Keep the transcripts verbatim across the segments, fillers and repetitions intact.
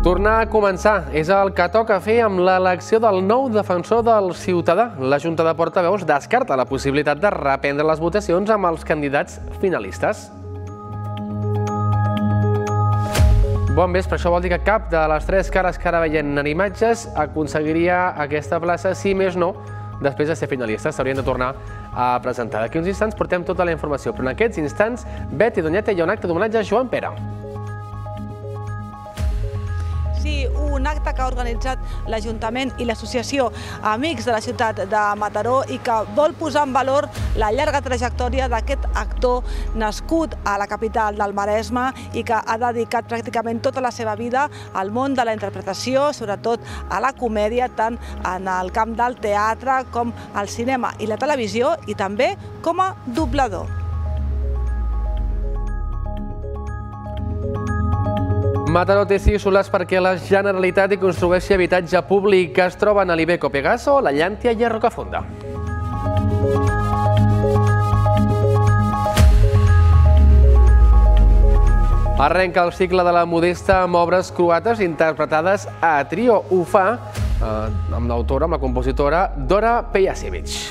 Tornar a començar és el que toca fer amb l'elecció del nou defensor del ciutadà. La Junta de Portaveus descarta la possibilitat de reprendre les votacions amb els candidats finalistes. Bon vespre, això vol dir que cap de les tres cares que ara veiem en imatges aconseguiria aquesta plaça, si més no, després de ser finalistes. S'haurien de tornar a presentar. D'aquí uns instants portem tota la informació, però en aquests instants, Beti Doñete, hi ha un acte d'homenatge a Joan Pera. Sí, un acte que ha organitzat l'Ajuntament i l'Associació Amics de la Ciutat de Mataró i que vol posar en valor la llarga trajectòria d'aquest actor nascut a la capital del Maresme i que ha dedicat pràcticament tota la seva vida al món de la interpretació, sobretot a la comèdia, tant en el camp del teatre com al cinema i la televisió, i també com a doblador. Mataró té sis solars perquè la Generalitat hi construeixi habitatge públic que es troben a l'Ibeco Pegaso, la Llàntia i a Rocafonda. Arrenca el cicle de la Modesta amb obres croates interpretades a trio. Ho fa amb l'autora, amb la compositora Dora Pejasevic.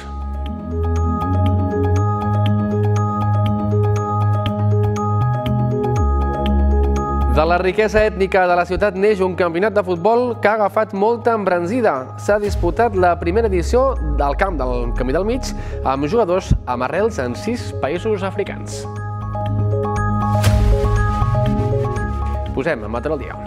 De la riquesa ètnica de la ciutat neix un campionat de futbol que ha agafat molta embranzida. S'ha disputat la primera edició del Camp del Camí del Mig amb jugadors amb arrels en sis països africans. Posem a Mataró al dia.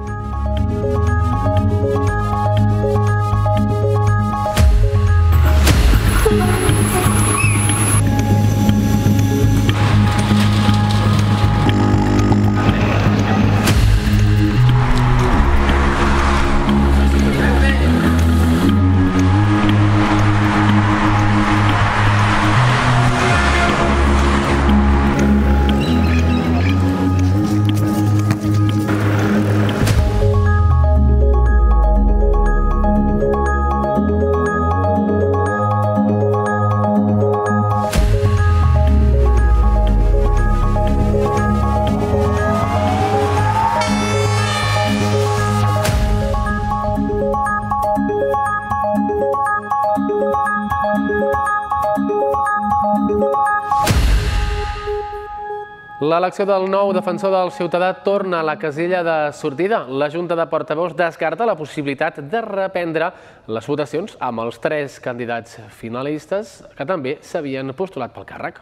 L'elecció del nou defensor del ciutadà torna a la casella de sortida. La Junta de Portaveus descarta la possibilitat de reprendre les votacions amb els tres candidats finalistes que també s'havien postulat pel càrrec.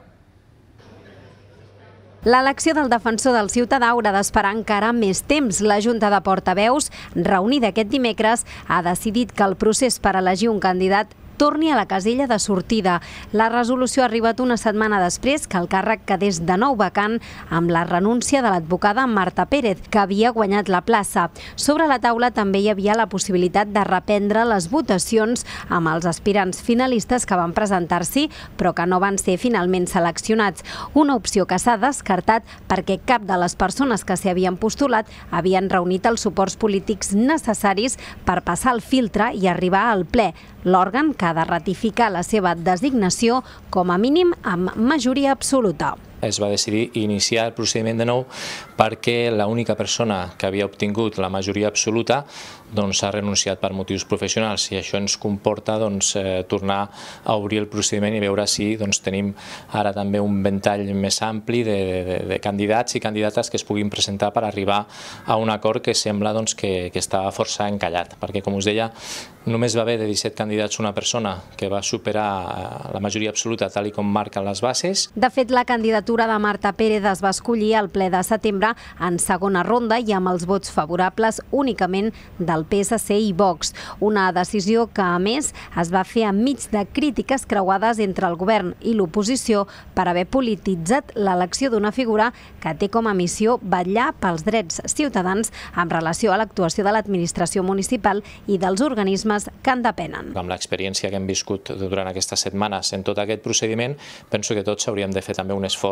L'elecció del defensor del ciutadà haurà d'esperar encara més temps. La Junta de Portaveus, reunida aquest dimecres, ha decidit que el procés per elegir un candidat torni a la casella de sortida. La resolució ha arribat una setmana després que el càrrec quedés de nou vacant amb la renúncia de l'advocada Marta Pérez, que havia guanyat la plaça. Sobre la taula també hi havia la possibilitat de reprendre les votacions amb els aspirants finalistes que van presentar-s'hi, però que no van ser finalment seleccionats. Una opció que s'ha descartat perquè cap de les persones que s'hi havien postulat havien reunit els suports polítics necessaris per passar el filtre i arribar al ple, l'òrgan que ha de ratificar la seva designació com a mínim amb majoria absoluta. Es va decidir iniciar el procediment de nou perquè l'única persona que havia obtingut la majoria absoluta ha renunciat per motius professionals i això ens comporta tornar a obrir el procediment i veure si tenim ara també un ventall més ampli de candidats i candidates que es puguin presentar per arribar a un acord que sembla que està força encallat, perquè com us deia, només va haver de disset candidats una persona que va superar la majoria absoluta tal com marquen les bases. De fet, la candidatura de Marta Pérez es va escollir al ple de setembre en segona ronda i amb els vots favorables únicament del P S C i Vox. Una decisió que, a més, es va fer enmig de crítiques creuades entre el govern i l'oposició per haver polititzat l'elecció d'una figura que té com a missió vetllar pels drets ciutadans en relació a l'actuació de l'administració municipal i dels organismes que en depenen. Amb l'experiència que hem viscut durant aquestes setmanes en tot aquest procediment, penso que tots hauríem de fer també un esforç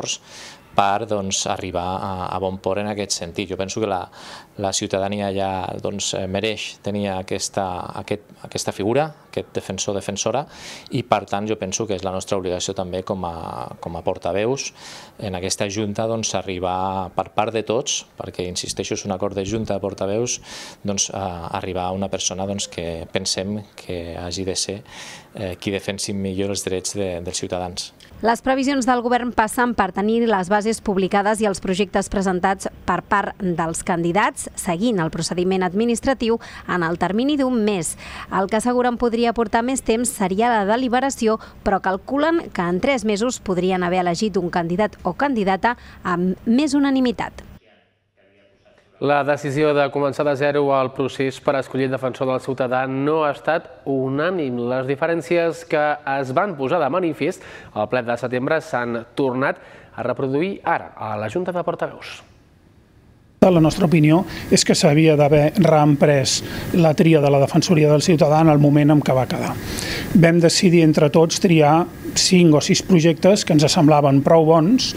esforç per arribar a bon port en aquest sentit. Jo penso que la ciutadania ja mereix tenir aquesta figura, aquest defensor o defensora, i per tant jo penso que és la nostra obligació també com a portaveus en aquesta junta arribar per part de tots, perquè insisteixo, és un acord de junta de portaveus, arribar a una persona que pensem que hagi de ser qui defensi millor els drets dels ciutadans. Les previsions del govern passen per tenir les bases publicades i els projectes presentats per part dels candidats, seguint el procediment administratiu en el termini d'un mes. El que asseguren podria portar més temps seria la deliberació, però calculen que en tres mesos podrien haver elegit un candidat o candidata amb més unanimitat. La decisió de començar de zero el procés per escollir el defensor del ciutadà no ha estat unànim. Les diferències que es van posar de manifest al ple de setembre s'han tornat a reproduir ara a la Junta de Portaveus. La nostra opinió és que s'havia d'haver reemprès la tria de la Defensoria del Ciutadà en el moment en què va quedar. Vam decidir entre tots triar cinc o sis projectes que ens semblaven prou bons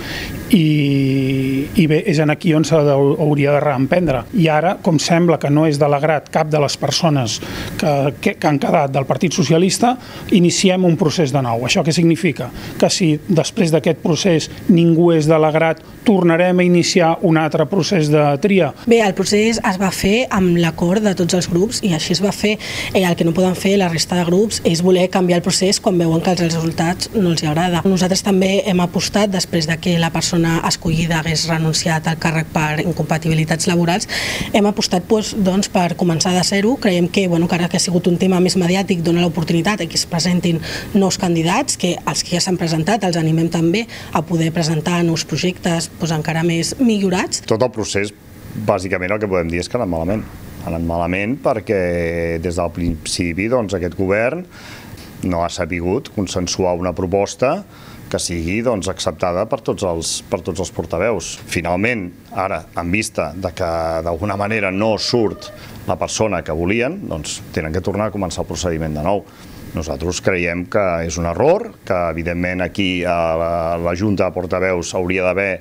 i bé, és aquí on s'hauria de reemprendre. I ara, com sembla que no és de l'agrat cap de les persones que han quedat del Partit Socialista, iniciem un procés de nou. Això què significa? Que si després d'aquest procés ningú és de l'agrat, tornarem a iniciar un altre procés de tria? Bé, el procés es va fer amb l'acord de tots els grups i així es va fer. El que no poden fer la resta de grups és voler canviar el procés quan veuen que els resultats no els agrada. Nosaltres també hem apostat, després de que la persona escollida hagués renunciat al càrrec per incompatibilitats laborals, hem apostat per començar de zero. Creiem que ara que ha sigut un tema més mediàtic dona l'oportunitat que es presentin nous candidats, que els que ja s'han presentat els animem també a poder presentar nous projectes encara més millorats. Tot el procés, bàsicament el que podem dir és que ha anat malament. Ha anat malament perquè des del principi aquest govern no ha sabut consensuar una proposta que sigui acceptada per tots els portaveus. Finalment, ara, en vista que d'alguna manera no surt la persona que volien, doncs tenen que tornar a començar el procediment de nou. Nosaltres creiem que és un error, que evidentment aquí a la Junta de Portaveus hauria d'haver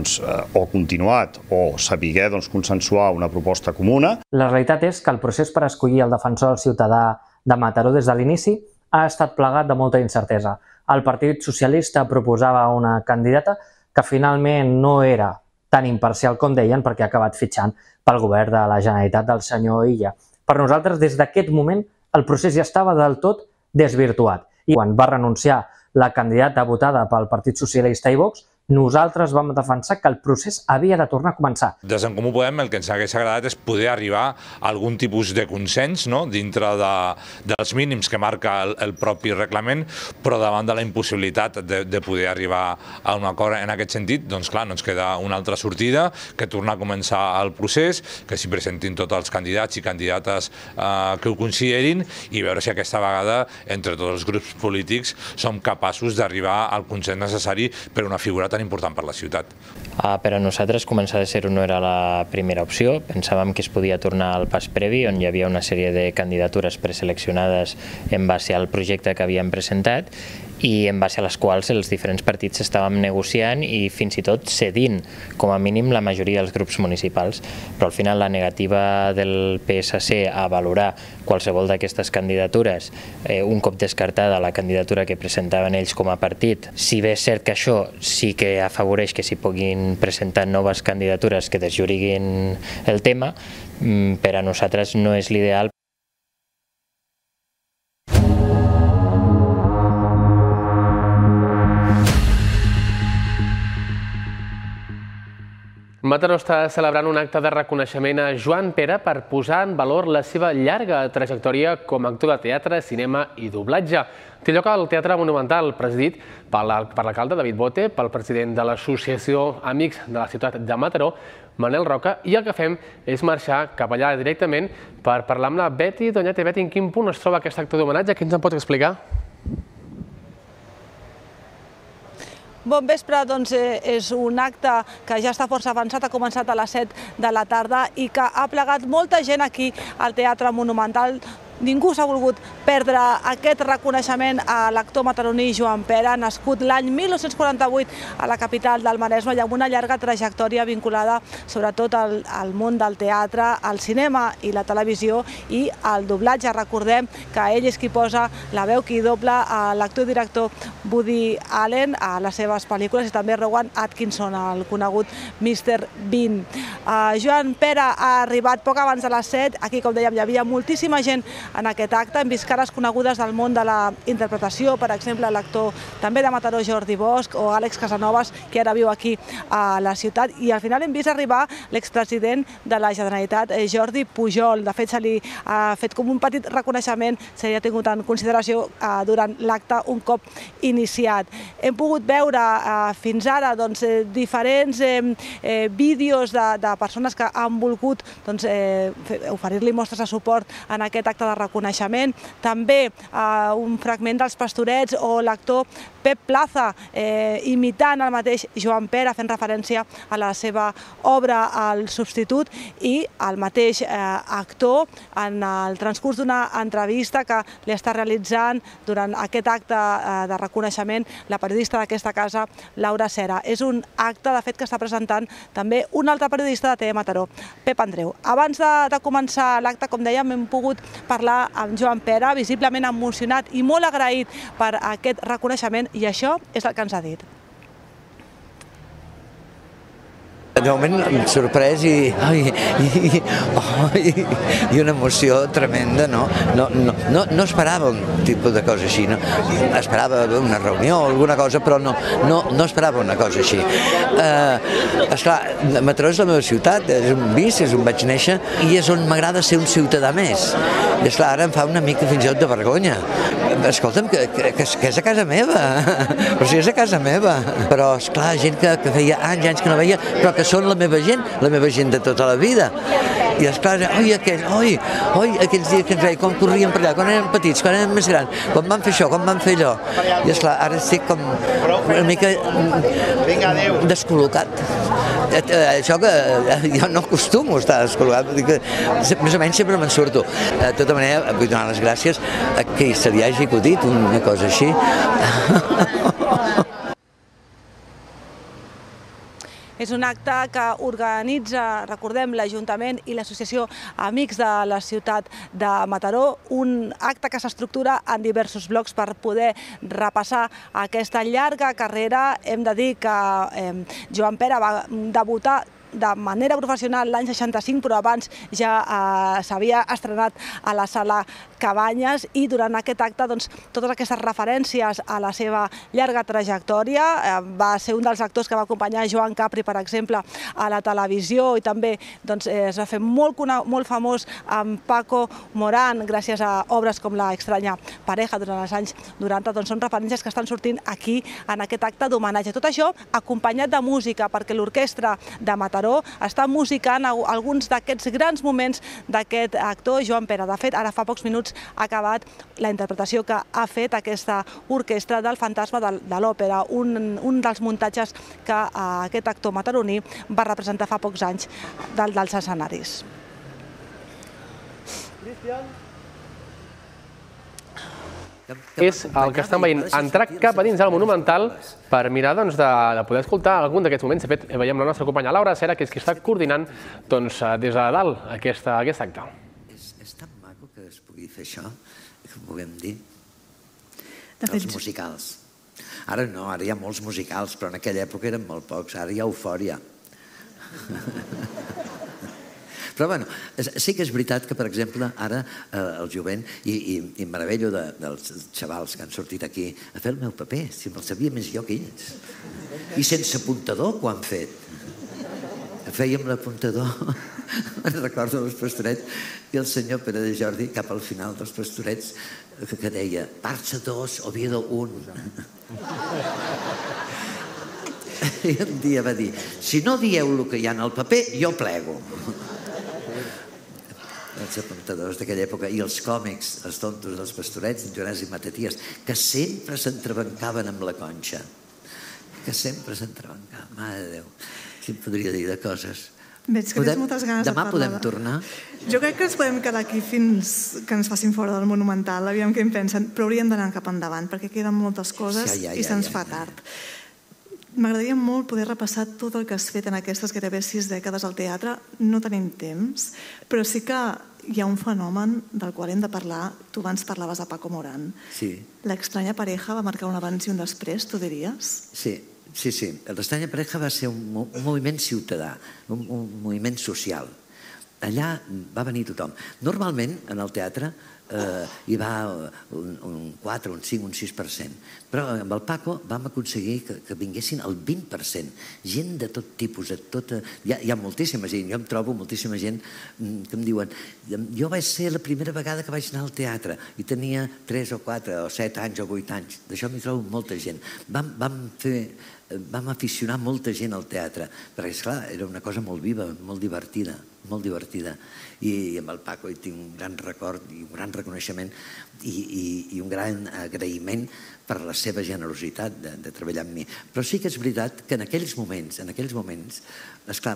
o continuat o saber consensuar una proposta comuna. La realitat és que el procés per escollir el defensor del ciutadà de Mataró des de l'inici ha estat plagat de molta incertesa. El Partit Socialista proposava una candidata que finalment no era tan imparcial com deien perquè ha acabat fitxant pel govern de la Generalitat del senyor Illa. Per nosaltres, des d'aquest moment, el procés ja estava del tot desvirtuat. I quan va renunciar la candidata votada pel Partit Socialista i Vox, nosaltres vam defensar que el procés havia de tornar a començar. Des d'en Comú Podem el que ens hagués agradat és poder arribar a algun tipus de consens dintre dels mínims que marca el propi reglament, però davant de la impossibilitat de poder arribar a un acord en aquest sentit, doncs clar, no ens queda una altra sortida que tornar a començar el procés, que s'hi presentin tots els candidats i candidates que ho considerin i veure si aquesta vegada entre tots els grups polítics som capaços d'arribar al consens necessari per una figura tan important per la ciutat. Per a nosaltres començar de zero no era la primera opció. Pensàvem que es podia tornar al pas previ, on hi havia una sèrie de candidatures preseleccionades en base al projecte que havíem presentat i en base a les quals els diferents partits estàvem negociant i fins i tot cedint, com a mínim, la majoria dels grups municipals. Però al final la negativa del P S C a valorar qualsevol d'aquestes candidatures, un cop descartada la candidatura que presentaven ells com a partit, si bé és cert que això sí que afavoreix que s'hi puguin presentar noves candidatures que deslloriguin el tema, per a nosaltres no és l'ideal. Mataró està celebrant un acte de reconeixement a Joan Pera per posar en valor la seva llarga trajectòria com a actor de teatre, cinema i doblatge. Té lloc al Teatre Monumental, presidit per l'alcalde David Bote, pel president de l'Associació Amics de la Ciutat de Mataró, Manel Roca, i el que fem és marxar cap allà directament per parlar amb la Beti Doñate. Beti, en quin punt es troba aquest acte d'homenatge? Què ens en pots explicar? Bon vespre, doncs és un acte que ja està força avançat, ha començat a les set de la tarda i que ha plegat molta gent aquí al Teatre Monumental. ningú s'ha volgut perdre aquest reconeixement a l'actor mataroní Joan Pera, nascut l'any mil nou-cents quaranta-vuit a la capital del Maresme i amb una llarga trajectòria vinculada sobretot al, al món del teatre, al cinema i la televisió i al doblatge. Recordem que ell és qui posa la veu, qui dobla a l'actor i director Woody Allen a les seves pel·lícules i també Rowan Atkinson, el conegut mister Bean. Uh, Joan Pera ha arribat poc abans de les set. Aquí, com dèiem, hi havia moltíssima gent en aquest acte. Hem vist cares conegudes del món de la interpretació, per exemple, l'actor també de Mataró, Jordi Bosch, o Àlex Casanovas, que ara viu aquí a la ciutat. I al final hem vist arribar l'expresident de la Generalitat, Jordi Pujol. De fet, se li ha fet com un petit reconeixement, se li ha tingut en consideració uh, durant l'acte un cop iniciat. Hem pogut veure uh, fins ara doncs, eh, diferents eh, eh, vídeos de, de persones que han volgut doncs, eh, oferir-li mostres de suport en aquest acte de reconeixement. També eh, un fragment dels Pastorets o l'actor Pep Plaza eh, imitant el mateix Joan Pera, fent referència a la seva obra El substitut, i el mateix eh, actor en el transcurs d'una entrevista que li està realitzant durant aquest acte eh, de reconeixement la periodista d'aquesta casa, Laura Cera. És un acte, de fet, que està presentant també un altre periodista de T V Mataró, Pep Andreu. Abans de, de començar l'acte, com dèiem, hem pogut parlar amb Joan Pera, visiblement emocionat i molt agraït per aquest reconeixement, i això és el que ens ha dit. De moment em sorprès i, ai, i, oh, i, i una emoció tremenda, no? No, no, no, no esperava un tipus de cosa així, no? Esperava una reunió o alguna cosa, però no, no, no esperava una cosa així. Eh, esclar, Mataró és la meva ciutat, és un vici, és on vaig néixer i és on m'agrada ser un ciutadà més. I esclar, ara em fa una mica fins i tot de vergonya. Escolta'm, que, que, que és a casa meva, o sigui, és a casa meva. Però, esclar, gent que, que feia anys, anys que no veia, però que són la meva gent, la meva gent de tota la vida. I esclar, oi, aquell, oi, oi, aquells dies que ens veia, com corríem per allà, quan érem petits, quan érem més grans, quan van fer això, quan van fer allò. I esclar, ara estic com una mica descol·locat. Això que jo no acostumo a estar descol·locat, més o menys sempre me'n surto. De tota manera, vull donar les gràcies a qui se li hagi acudit una cosa així. És un acte que organitza, recordem, l'Ajuntament i l'Associació Amics de la Ciutat de Mataró, un acte que s'estructura en diversos blocs per poder repassar aquesta llarga carrera. Hem de dir que eh, Joan Pera va debutar de manera professional l'any seixanta-cinc, però abans ja eh, s'havia estrenat a la Sala Cabanyes, i durant aquest acte doncs, totes aquestes referències a la seva llarga trajectòria. Eh, va ser un dels actors que va acompanyar Joan Capri, per exemple, a la televisió, i també doncs, eh, es va fer molt, molt famós amb Paco Morán, gràcies a obres com La estranya pareja durant els anys noranta. Doncs són referències que estan sortint aquí en aquest acte d'homenatge. Tot això acompanyat de música, perquè l'orquestra de Mataró està musicant alguns d'aquests grans moments d'aquest actor Joan Pera. De fet, ara fa pocs minuts ha acabat la interpretació que ha fet aquesta orquestra del Fantasma de l'Òpera, un, un dels muntatges que aquest actor mataroní va representar fa pocs anys dels escenaris. És el que estan veient, entrar cap a dins del Monumental per mirar de poder escoltar algun d'aquests moments. De fet, veiem la nostra companya Laura Cera, que és qui està coordinant des de dalt aquest acte. És tan maco que es pugui fer això, que ho puguem dir. Els musicals. Ara no, ara hi ha molts musicals, però en aquella època eren molt pocs, ara hi ha eufòria. Però bueno, sí que és veritat que, per exemple, ara el jovent, i meravello dels xavals que han sortit aquí a fer el meu paper, si me'l sabia més jo que ells. I sense apuntador que ho han fet. Fèiem l'apuntador, me'n recordo dels Pastorets, i el senyor Pere de Jordi, cap al final dels Pastorets, que deia, marxa dos, Oviedo un. I un dia va dir, si no dieu el que hi ha en el paper, jo plego. Els apuntadors d'aquella època i els còmics, els tontos dels Pastorets, en Joanès i Mataties, que sempre s'entrebancaven amb la Conxa. Que sempre s'entrebancaven. Mare de Déu, si em podria dir de coses. Veig que tens moltes ganes de parlar. Demà podem tornar? Jo crec que ens podem quedar aquí fins que ens facin fora del Monumental, aviam què en pensen, però hauríem d'anar cap endavant, perquè queden moltes coses i se'ns fa tard. M'agradaria molt poder repassar tot el que has fet en aquestes gairebé sis dècades al teatre. No tenim temps, però sí que hi ha un fenomen del qual hem de parlar. Tu abans parlaves de Paco Morán. Sí. L'Extraña Pareja va marcar un abans i un després, tu diries? Sí, sí, sí. L'Extraña Pareja va ser un moviment ciutadà, un moviment social. Allà va venir tothom. Normalment, en el teatre, hi va un quatre, un cinc, un sis per cent. Però amb el Paco vam aconseguir que vinguessin el vint per cent. Gent de tot tipus. Hi ha moltíssima gent. Jo em trobo moltíssima gent que em diuen jo vaig ser la primera vegada que vaig anar al teatre i tenia tres o quatre o set anys o vuit anys. D'això m'hi trobo molta gent. Vam fer... vam aficionar molta gent al teatre, perquè, esclar, era una cosa molt viva, molt divertida, molt divertida. I amb el Paco hi tinc un gran record i un gran reconeixement i un gran agraïment per la seva generositat de treballar amb mi. Però sí que és veritat que en aquells moments, en aquells moments, esclar,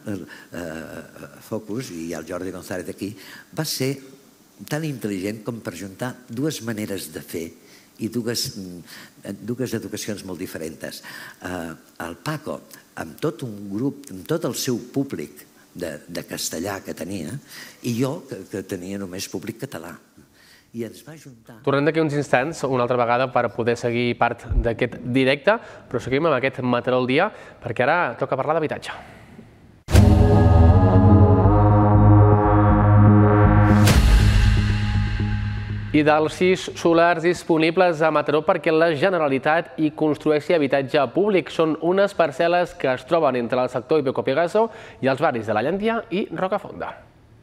Focus, i el Jordi González aquí, va ser tan intel·ligent com per juntar dues maneres de fer i dues educacions molt diferents. El Paco, amb tot un grup, amb tot el seu públic de castellà que tenia, i jo, que tenia només públic català. I ens va juntar... Tornem d'aquí uns instants, una altra vegada, per poder seguir part d'aquest directe, però seguim amb aquest Mataró al dia, perquè ara toca parlar d'habitatge. I dels sis solars disponibles a Mataró perquè la Generalitat hi construeixi habitatge públic. Són unes parcel·les que es troben entre el sector Ibeco-Pegaso i els barris de la Llàntia i Rocafonda.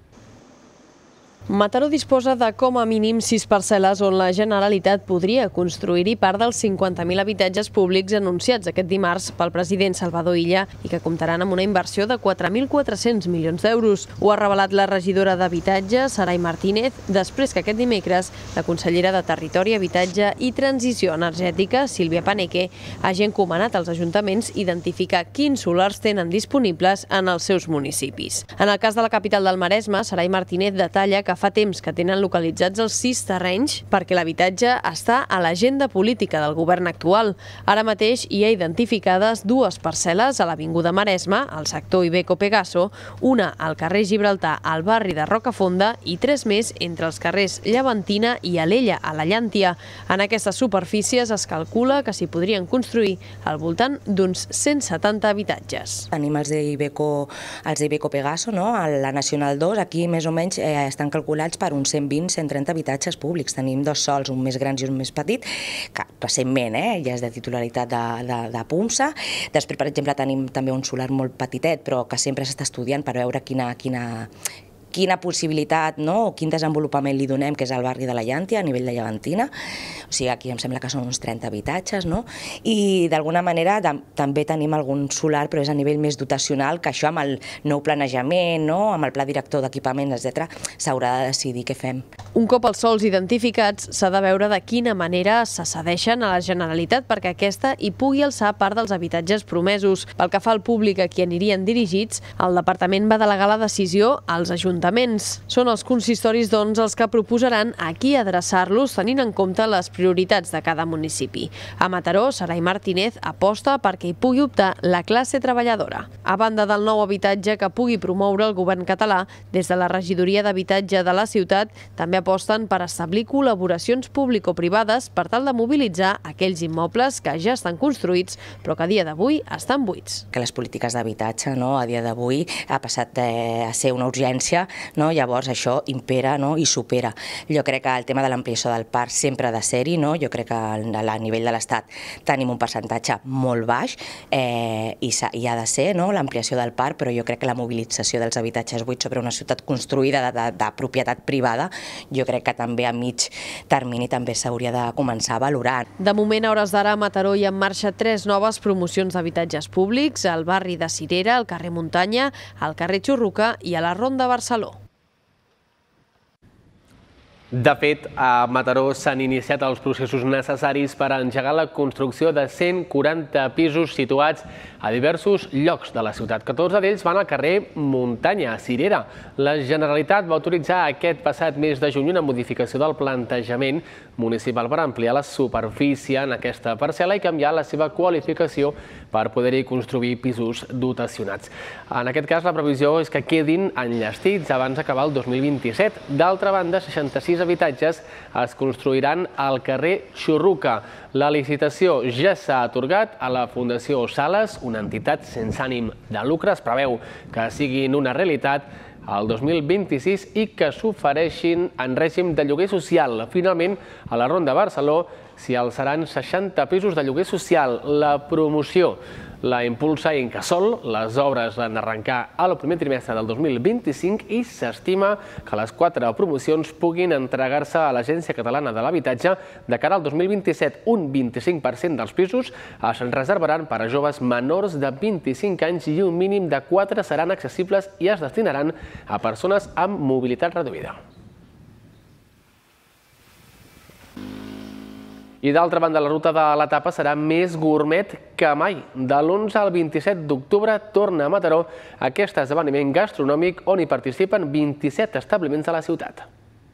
Mataró disposa de com a mínim sis parcel·les on la Generalitat podria construir-hi part dels cinquanta mil habitatges públics anunciats aquest dimarts pel president Salvador Illa i que comptaran amb una inversió de quatre mil quatre-cents milions d'euros. Ho ha revelat la regidora d'Habitatge, Saray Martínez, després que aquest dimecres la consellera de Territori, Habitatge i Transició Energètica, Sílvia Paneque, hagi encomanat als ajuntaments identificar quins solars tenen disponibles en els seus municipis. En el cas de la capital del Maresme, Saray Martínez detalla que fa temps que tenen localitzats els sis terrenys perquè l'habitatge està a l'agenda política del govern actual. Ara mateix hi ha identificades dues parcel·les a l'Avinguda Maresme, al sector Ibeco-Pegaso, una al carrer Gibraltar, al barri de Rocafonda, i tres més entre els carrers Llevantina i Alella, a la Llàntia. En aquestes superfícies es calcula que s'hi podrien construir al voltant d'uns cent setanta habitatges. Tenim els d'Ibeco-Pegaso, a la Nacional dos, aquí més o menys estan calculats per uns cent vint a cent trenta habitatges públics. Tenim dos sols, un més gran i un més petit, que recentment ja és de titularitat de PUMSA. Després, per exemple, tenim també un solar molt petitet, però que sempre s'està estudiant per veure quina quina possibilitat o quin desenvolupament li donem, que és al barri de la Llàntia, a nivell de Llevantina. O sigui, aquí em sembla que són uns trenta habitatges, i d'alguna manera també tenim algun solar, però és a nivell més dotacional, que això amb el nou planejament, amb el pla director d'equipament, etcètera, s'haurà de decidir què fem. Un cop els sols identificats, s'ha de veure de quina manera se cedeixen a la Generalitat perquè aquesta hi pugui alçar part dels habitatges promesos. Pel que fa al públic a qui anirien dirigits, el Departament va delegar la decisió als ajuntaments. Són els consistoris, doncs, els que proposaran a qui adreçar-los tenint en compte les prioritats de cada municipi. A Mataró, Saray Martínez aposta perquè hi pugui optar la classe treballadora. A banda del nou habitatge que pugui promoure el govern català, des de la Regidoria d'Habitatge de la ciutat també aposten per establir col·laboracions público-privades per tal de mobilitzar aquells immobles que ja estan construïts però que a dia d'avui estan buits. Que les polítiques d'habitatge a dia d'avui ha passat a ser una urgència. Llavors això impera i supera. Jo crec que el tema de l'ampliació del parc sempre ha de ser-hi. Jo crec que a nivell de l'Estat tenim un percentatge molt baix i ha de ser l'ampliació del parc, però jo crec que la mobilització dels habitatges buits sobre una ciutat construïda de propietat privada, jo crec que també a mig termini també s'hauria de començar a valorar. De moment, a hores d'ara, a Mataró hi ha en marxa tres noves promocions d'habitatges públics al barri de Cirera, al carrer Muntanya, al carrer Xurruca i a la Ronda Barceló. De fet, a Mataró s'han iniciat els processos necessaris per engegar la construcció de cent quaranta pisos situats a diversos llocs de la ciutat. catorze d'ells van al carrer Muntanya, a Cirera. La Generalitat va autoritzar aquest passat mes de juny una modificació del plantejament municipal per ampliar la superfície en aquesta parcel·la i canviar la seva qualificació per poder-hi construir pisos dotacionats. En aquest cas, la previsió és que quedin enllestits abans d'acabar el dos mil vint-i-set. D'altra banda, seixanta-sis habitatges es construiran al carrer Xurruca. La licitació ja s'ha atorgat a la Fundació Sales, una entitat sense ànim de lucre. Es preveu que siguin una realitat el dos mil vint-i-sis i que s'ofereixin en règim de lloguer social. Finalment, a la Ronda Barceló s'hi alçaran seixanta pisos de lloguer social. La promoció la impulsa Incasòl. Les obres van arrencar al primer trimestre del dos mil vint-i-cinc i s'estima que les quatre promocions puguin entregar-se a l'Agència Catalana de l'Habitatge de cara al dos mil vint-i-set. Un vint-i-cinc per cent dels pisos es reservaran per a joves menors de vint-i-cinc anys i un mínim de quatre seran accessibles i es destinaran a persones amb mobilitat reduïda. I d'altra banda, la ruta de l'etapa serà més gourmet que mai. De l'onze al vint-i-set d'octubre torna a Mataró aquest esdeveniment gastronòmic on hi participen vint-i-set establiments de la ciutat.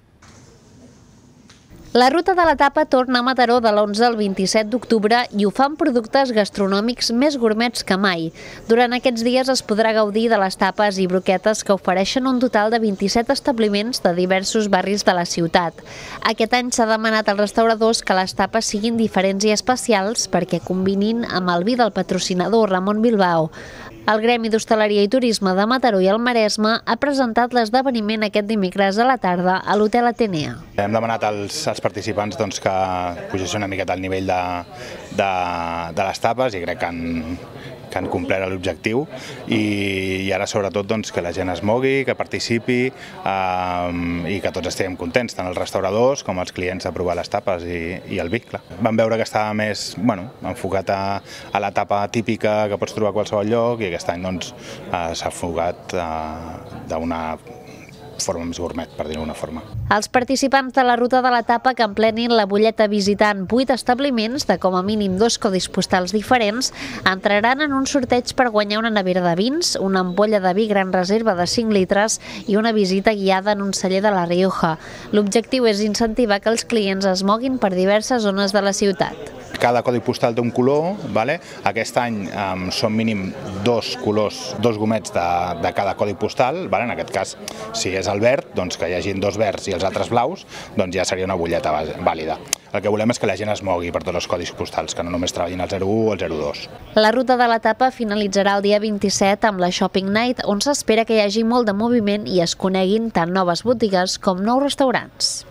La ruta de l'etapa torna a Mataró de l'onze al vint-i-set d'octubre i ho fa amb productes gastronòmics més gourmets que mai. Durant aquests dies es podrà gaudir de les tapes i broquetes que ofereixen un total de vint-i-set establiments de diversos barris de la ciutat. Aquest any s'ha demanat als restauradors que les tapes siguin diferents i especials perquè combinin amb el vi del patrocinador Ramon Bilbao. El Gremi d'Hostaleria i Turisme de Mataró i el Maresme ha presentat l'esdeveniment aquest dimecres a la tarda a l'Hotel Atenea. Hem demanat als, als participants doncs, que pugessin una miqueta al nivell de, de, de les tapes i crec que han, que han complert l'objectiu i, i ara sobretot doncs, que la gent es mogui, que participi eh, i que tots estiguem contents, tant els restauradors com els clients a provar les tapes i, i el vi. Clar. Vam veure que estava més bueno, enfocat a, a la tapa típica que pots trobar a qualsevol lloc i aquest any doncs, eh, s'ha enfocat eh, d'una forma més gourmet, per dir-ho d'una forma. Els participants de la ruta de l'etapa que emplenin la butlleta visitant vuit establiments de com a mínim dos codis postals diferents entraran en un sorteig per guanyar una nevera de vins, una ampolla de vi Gran Reserva de cinc litres i una visita guiada en un celler de La Rioja. L'objectiu és incentivar que els clients es moguin per diverses zones de la ciutat. Cada codi postal té un color, vale? Aquest any um, són mínim dos colors, dos gomets de, de cada codi postal, vale? En aquest cas, si és el verd, doncs que hi hagin dos verds i els altres blaus, doncs ja seria una butlleta vàlida. El que volem és que la gent es mogui per tots els codis postals, que no només treballin el zero u o el zero dos. La ruta de l'etapa finalitzarà el dia vint-i-set amb la Shopping Night, on s'espera que hi hagi molt de moviment i es coneguin tant noves botigues com nous restaurants.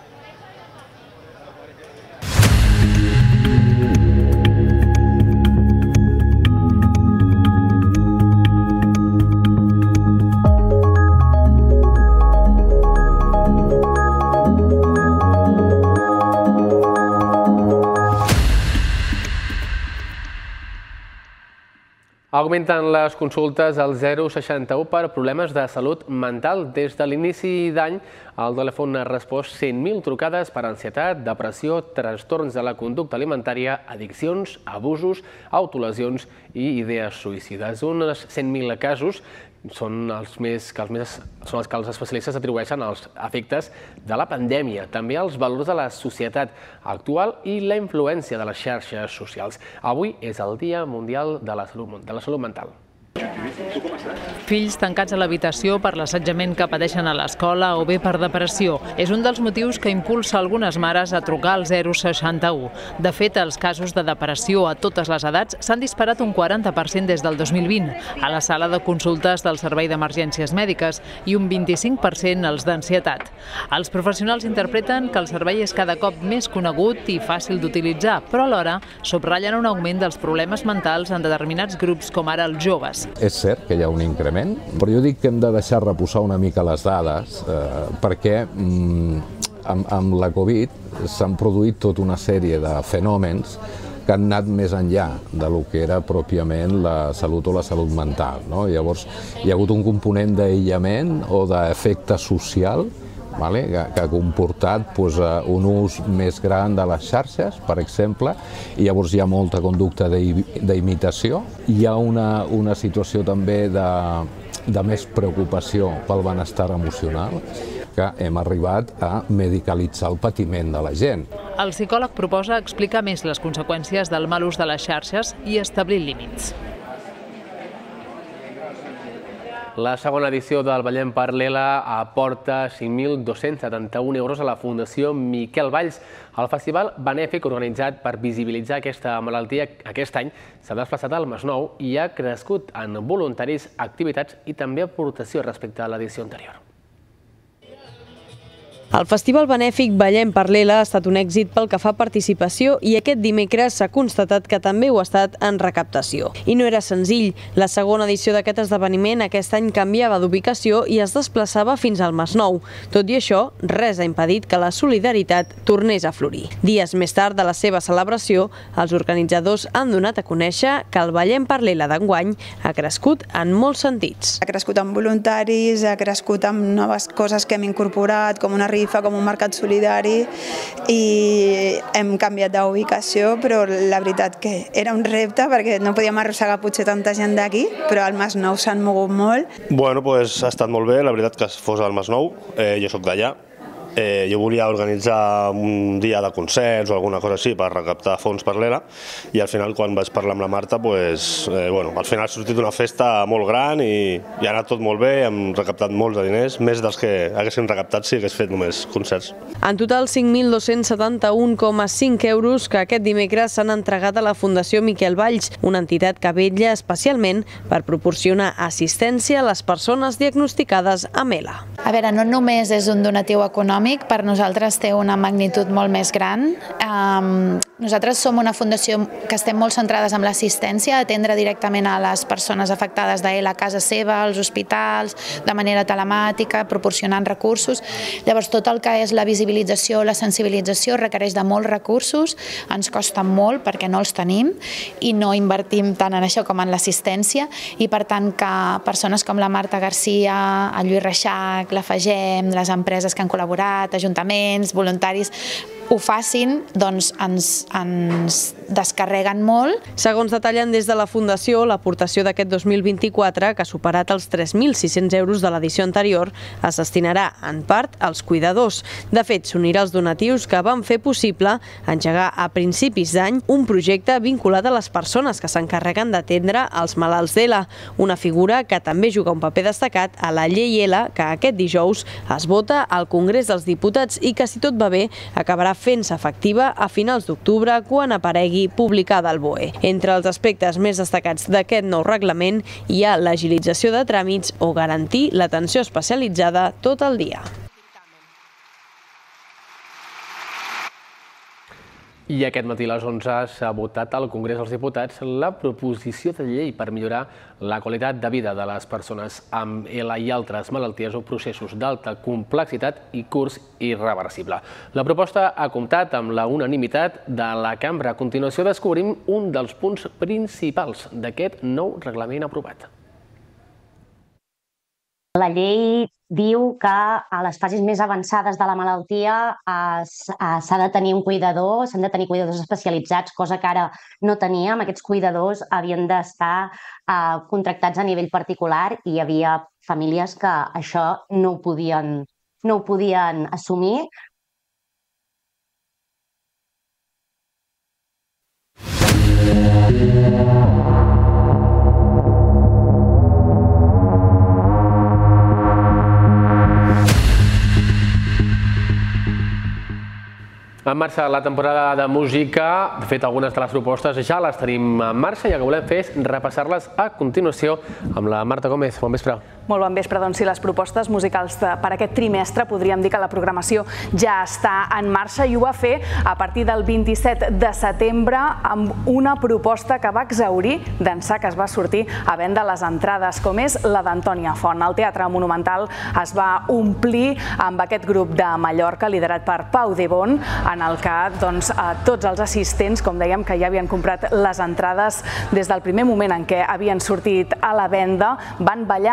Augmenten les consultes al zero seixanta u per problemes de salut mental. Des de l'inici d'any, el telèfon ha respost cent mil trucades per ansietat, depressió, trastorns de la conducta alimentària, addiccions, abusos, autolesions i idees suïcides. Uns cent mil casos són els, més, que els més, són els que els especialistes atribueixen als efectes de la pandèmia, també als valors de la societat actual i la influència de les xarxes socials. Avui és el Dia Mundial de la Salut, de la Salut Mental. Fills tancats a l'habitació per l'assetjament que pateixen a l'escola o bé per depressió. És un dels motius que impulsa algunes mares a trucar al zero seixanta u. De fet, els casos de depressió a totes les edats s'han disparat un quaranta per cent des del dos mil vint a la sala de consultes del Servei d'Emergències Mèdiques i un vint-i-cinc per cent als d'ansietat. Els professionals interpreten que el servei és cada cop més conegut i fàcil d'utilitzar, però alhora subratllen un augment dels problemes mentals en determinats grups com ara els joves. És cert que hi ha un increment, però jo dic que hem de deixar reposar una mica les dades eh, perquè mm, amb, amb la Covid s'han produït tota una sèrie de fenòmens que han anat més enllà de lo que era pròpiament la salut o la salut mental, no? Llavors hi ha hagut un component d'aïllament o d'efecte social que ha comportat un ús més gran de les xarxes, per exemple, i llavors hi ha molta conducta d'imitació. Hi ha una situació també de més preocupació pel benestar emocional, que hem arribat a medicalitzar el patiment de la gent. El psicòleg proposa explicar més les conseqüències del mal ús de les xarxes i establir límits. La segona edició del Ballem Parlela aporta cinc mil dos-cents setanta-un euros a la Fundació Miquel Valls. El festival benèfic organitzat per visibilitzar aquesta malaltia aquest any s'ha desplaçat al Masnou i ha crescut en voluntaris, activitats i també aportació respecte a l'edició anterior. El Festival Benèfic Ballem Parlela ha estat un èxit pel que fa a participació i aquest dimecres s'ha constatat que també ho ha estat en recaptació. I no era senzill. La segona edició d'aquest esdeveniment aquest any canviava d'ubicació i es desplaçava fins al Masnou. Tot i això, res ha impedit que la solidaritat tornés a florir. Dies més tard de la seva celebració, els organitzadors han donat a conèixer que el Ballem Parlela d'enguany ha crescut en molts sentits. Ha crescut amb voluntaris, ha crescut amb noves coses que hem incorporat, com una rifa, com un mercat solidari, i hem canviat d'ubicació, però la veritat que era un repte perquè no podíem arrossegar potser tanta gent d'aquí, però al Masnou s'han mogut molt. Bueno, doncs ha estat molt bé, la veritat que fos al Masnou, jo soc d'allà. Jo volia organitzar un dia de concerts o alguna cosa així per recaptar fons per l'E L A i al final quan vaig parlar amb la Marta al final ha sortit una festa molt gran i ha anat tot molt bé, hem recaptat molts de diners, més dels que haguéssim recaptat si hagués fet només concerts. En total cinc mil dos-cents setanta-un coma cinc euros que aquest dimecres s'han entregat a la Fundació Miquel Valls, una entitat que vetlla especialment per proporcionar assistència a les persones diagnosticades amb E L A. A veure, no només és un donatiu econòmic, per nosaltres té una magnitud molt més gran. Nosaltres som una fundació que estem molt centrades en l'assistència, atendre directament a les persones afectades d'E L A a casa seva, als hospitals, de manera telemàtica, proporcionant recursos. Llavors, tot el que és la visibilització o la sensibilització requereix de molts recursos, ens costa molt perquè no els tenim i no invertim tant en això com en l'assistència i, per tant, que persones com la Marta Garcia, el Lluís Reixac, la Fagem, les empreses que han col·laborat, ajuntaments, voluntaris, ho facin, doncs ens, ens descarreguen molt. Segons detallen des de la Fundació, l'aportació d'aquest dos mil vint-i-quatre, que ha superat els tres mil sis-cents euros de l'edició anterior, es destinarà en part als cuidadors. De fet, s'unirà als donatius que van fer possible engegar a principis d'any un projecte vinculat a les persones que s'encarreguen d'atendre els malalts d'E L A, una figura que també juga un paper destacat a la llei E L A que aquest dijous es vota al Congrés dels Diputats i que, si tot va bé, acabarà fent-se efectiva a finals d'octubre quan aparegui publicada al B O E. Entre els aspectes més destacats d'aquest nou reglament hi ha l'agilització de tràmits o garantir l'atenció especialitzada tot el dia. I aquest matí a les onze s'ha votat al Congrés dels Diputats la proposició de llei per millorar la qualitat de vida de les persones amb E L A i altres malalties o processos d'alta complexitat i curs irreversible. La proposta ha comptat amb la unanimitat de la Cambra. A continuació descobrim un dels punts principals d'aquest nou reglament aprovat. La llei diu que a les fases més avançades de la malaltia s'ha de tenir un cuidador, s'han de tenir cuidadors especialitzats, cosa que ara no teníem. Aquests cuidadors havien d'estar contractats a nivell particular i hi havia famílies que això no ho podien, no ho podien assumir. En marxa la temporada de música. De fet, algunes de les propostes ja les tenim en marxa i el que volem fer és repassar-les a continuació amb la Marta Gómez. Bon vespre. Molt bon vespre. Doncs sí, les propostes musicals per aquest trimestre podríem dir que la programació ja està en marxa i ho va fer a partir del vint-i-set de setembre amb una proposta que va exhaurir d'ençà que es va sortir a venda les entrades, com és la d'Antònia Font. El Teatre Monumental es va omplir amb aquest grup de Mallorca liderat per Pau Debon, en el que tots els assistents, com dèiem, que ja havien comprat les entrades des del primer moment en què havien sortit a la venda, van ballar tota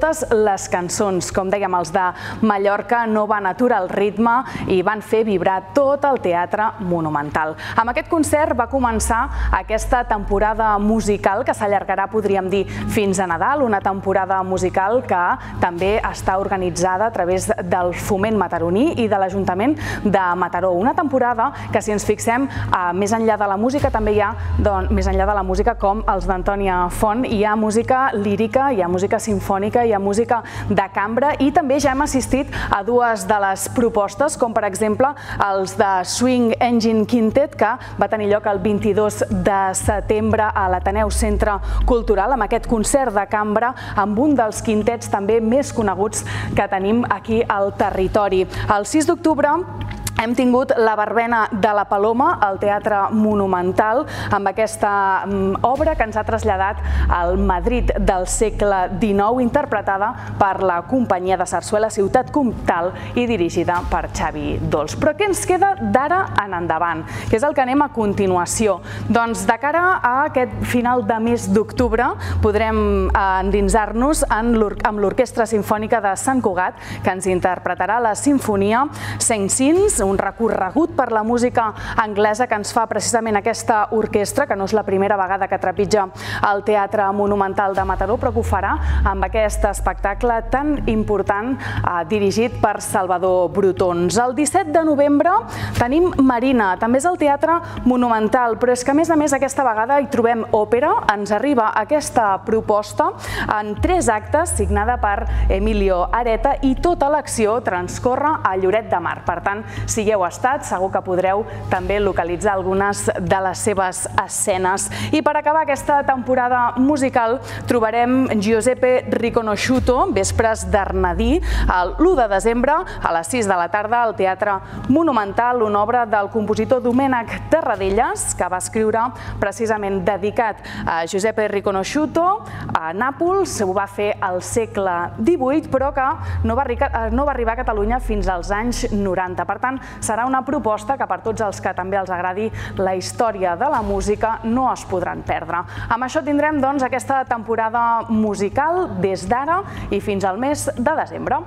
totes les cançons. Com dèiem, els de Mallorca no van aturar el ritme i van fer vibrar tot el Teatre Monumental. Amb aquest concert va començar aquesta temporada musical que s'allargarà, podríem dir, fins a Nadal, una temporada musical que també està organitzada a través del Foment Mataroní i de l'Ajuntament de Mataró. Una temporada que, si ens fixem, més enllà de la música, també hi ha, més enllà de la música, com els d'Antònia Font, hi ha música lírica, hi ha música simfònica, hi ha música de cambra i també ja hem assistit a dues de les propostes, com per exemple els de Swing Engine Quintet, que va tenir lloc el vint-i-dos de setembre a l'Ateneu Centre Cultural, amb aquest concert de cambra amb un dels quintets també més coneguts que tenim aquí al territori. El sis d'octubre hem tingut la Verbena de la Paloma al Teatre Monumental amb aquesta obra que ens ha traslladat al Madrid del segle dinou, interpretada per la companyia de sarsuela Ciutat Comtal i dirigida per Xavi Dols. Però què ens queda d'ara en endavant? Què és el que anem a continuació? Doncs de cara a aquest final de mes d'octubre podrem endinsar-nos amb l'Orquestra Simfònica de Sant Cugat, que ens interpretarà la Sinfonia Saint-Saëns, un recorregut per la música anglesa que ens fa precisament aquesta orquestra, que no és la primera vegada que trepitja el Teatre Monumental de Mataró, però que ho farà amb aquest espectacle tan important dirigit per Salvador Brotons. El disset de novembre tenim Marina, també és al Teatre Monumental, però és que a més a més aquesta vegada hi trobem òpera. Ens arriba aquesta proposta en tres actes, signada per Emilio Areta, i tota l'acció transcorre a Lloret de Mar. Per tant, si hi heu estat, segur que podreu també localitzar algunes de les seves escenes. I per acabar aquesta temporada musical trobarem Giuseppe Riconosciuto, Vespres d'Arnadí, l'u de desembre a les sis de la tarda al Teatre Monumental, una obra del compositor Domènec Terradellas, que va escriure precisament dedicat a Giuseppe Riconosciuto a Nàpols. Ho va fer al segle divuit, però que no va arribar a Catalunya fins als anys noranta. Per tant, serà una proposta que per tots els que també els agradi la història de la música no es podran perdre. Amb això tindrem doncs aquesta temporada musical des d'ara i fins al mes de desembre.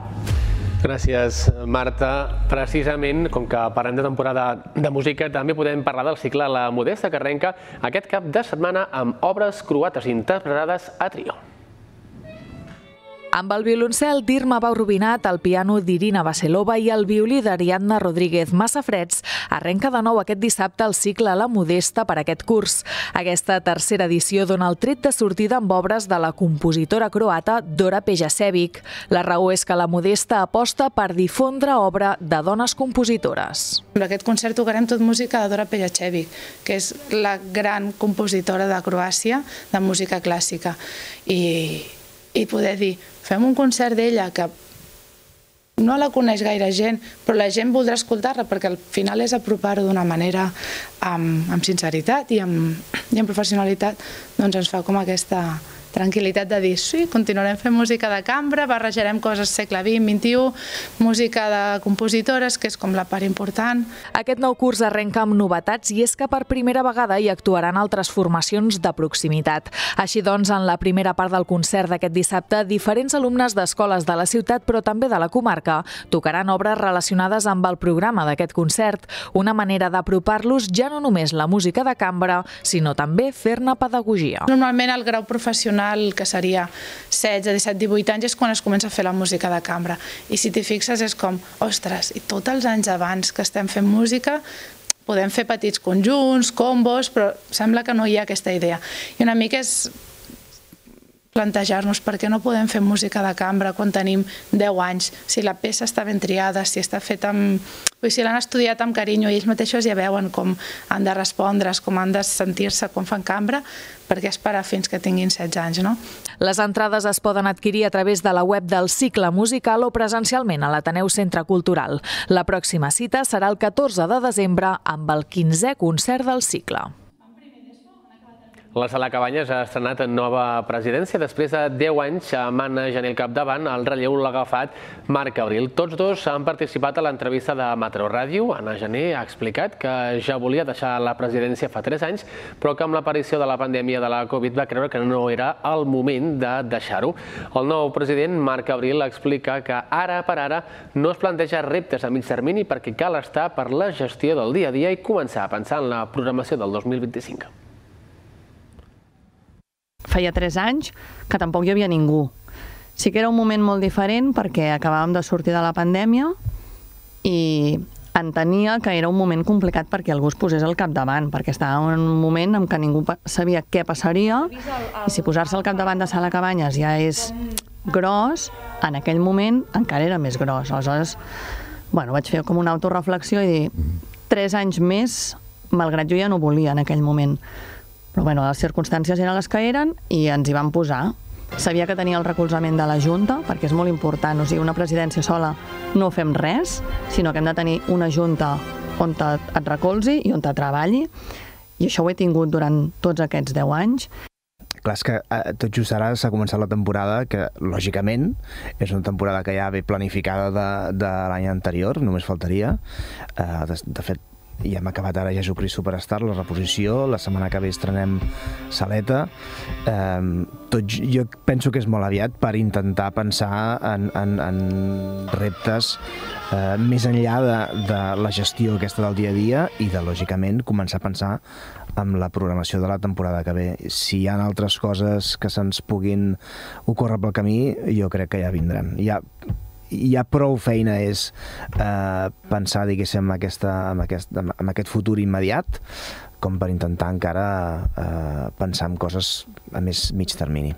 Gràcies, Marta. Precisament, com que parlem de temporada de música, també podem parlar del cicle La Modesta, que arrenca aquest cap de setmana amb obres croates interpretades a trio. Amb el violoncel d'Irma Bau Rubinat, el piano d'Irina Vaselova i el violí d'Ariadna Rodríguez Massafreds, arrenca de nou aquest dissabte el cicle La Modesta per aquest curs. Aquesta tercera edició dona el tret de sortida amb obres de la compositora croata Dora Pejacevic. La raó és que La Modesta aposta per difondre obra de dones compositores. En aquest concert tocarem tot música de Dora Pejacevic, que és la gran compositora de Croàcia de música clàssica. I... i poder dir, fem un concert d'ella que no la coneix gaire gent, però la gent voldrà escoltar-la perquè al final és apropar-ho d'una manera amb, amb sinceritat i amb, i amb professionalitat, doncs ens fa com aquesta tranquil·litat de dir, sí, continuarem fent música de cambra, barrejarem coses segle vint, vint-i-u, música de compositores, que és com la part important. Aquest nou curs arrenca amb novetats i és que per primera vegada hi actuaran altres formacions de proximitat. Així doncs, en la primera part del concert d'aquest dissabte, diferents alumnes d'escoles de la ciutat, però també de la comarca, tocaran obres relacionades amb el programa d'aquest concert, una manera d'apropar-los ja no només la música de cambra, sinó també fer-ne pedagogia. Normalment el grau professional, que seria setze, disset, divuit anys, és quan es comença a fer la música de cambra. I si t'hi fixes és com, ostres, i tots els anys abans que estem fent música podem fer petits conjunts, combos, però sembla que no hi ha aquesta idea. I una mica és plantejar-nos per què no podem fer música de cambra quan tenim deu anys, si la peça està ben triada, si està feta amb... si l'han estudiat amb carinyo i ells mateixos ja veuen com han de respondre's, com han de sentir-se quan fan cambra, perquè esperar fins que tinguin setze anys, no? Les entrades es poden adquirir a través de la web del cicle musical o presencialment a l'Ateneu Centre Cultural. La pròxima cita serà el catorze de desembre amb el quinzè concert del cicle. La Sala Cabanyes ha estrenat nova presidència. Després de deu anys amb Anna Gené al capdavant, el relleu l'ha agafat Marc Abril. Tots dos han participat a l'entrevista de Mataró Ràdio. Anna Gené ha explicat que ja volia deixar la presidència fa tres anys, però que amb l'aparició de la pandèmia de la Covid va creure que no era el moment de deixar-ho. El nou president, Marc Abril, explica que ara per ara no es planteja reptes a mig termini perquè cal estar per la gestió del dia a dia i començar a pensar en la programació del dos mil vint-i-cinc. Feia tres anys que tampoc hi havia ningú. Sí que era un moment molt diferent perquè acabàvem de sortir de la pandèmia i entenia que era un moment complicat perquè algú es posés al capdavant, perquè estava en un moment en què ningú sabia què passaria i si posar-se al capdavant de Sala Cabanyes ja és gros, en aquell moment encara era més gros. Aleshores, bueno, vaig fer com una autoreflexió i dir, tres anys més, malgrat jo ja no volia en aquell moment. Però bueno, les circumstàncies eren les que eren i ens hi vam posar. Sabia que tenia el recolzament de la Junta, perquè és molt important. O sigui, una presidència sola no fem res, sinó que hem de tenir una Junta on et recolzi i on te treballi. I això ho he tingut durant tots aquests deu anys. Clar, és que eh, tot just ara s'ha començat la temporada, que lògicament és una temporada que ja ve planificada de, de l'any anterior, només faltaria. Eh, de, de fet, ja hem acabat ara Jesucrist Superstar, la reposició, la setmana que ve estrenem Saleta. Eh, tot, jo penso que és molt aviat per intentar pensar en, en, en reptes eh, més enllà de, de la gestió aquesta del dia a dia i de, lògicament, començar a pensar amb la programació de la temporada que ve. Si hi ha altres coses que se'ns puguin ocórrer pel camí, jo crec que ja vindran. Ja hi ha prou feina és eh, pensar, diguéssim, en, aquesta, en, aquest, en aquest futur immediat com per intentar encara eh, pensar en coses a més mig termini.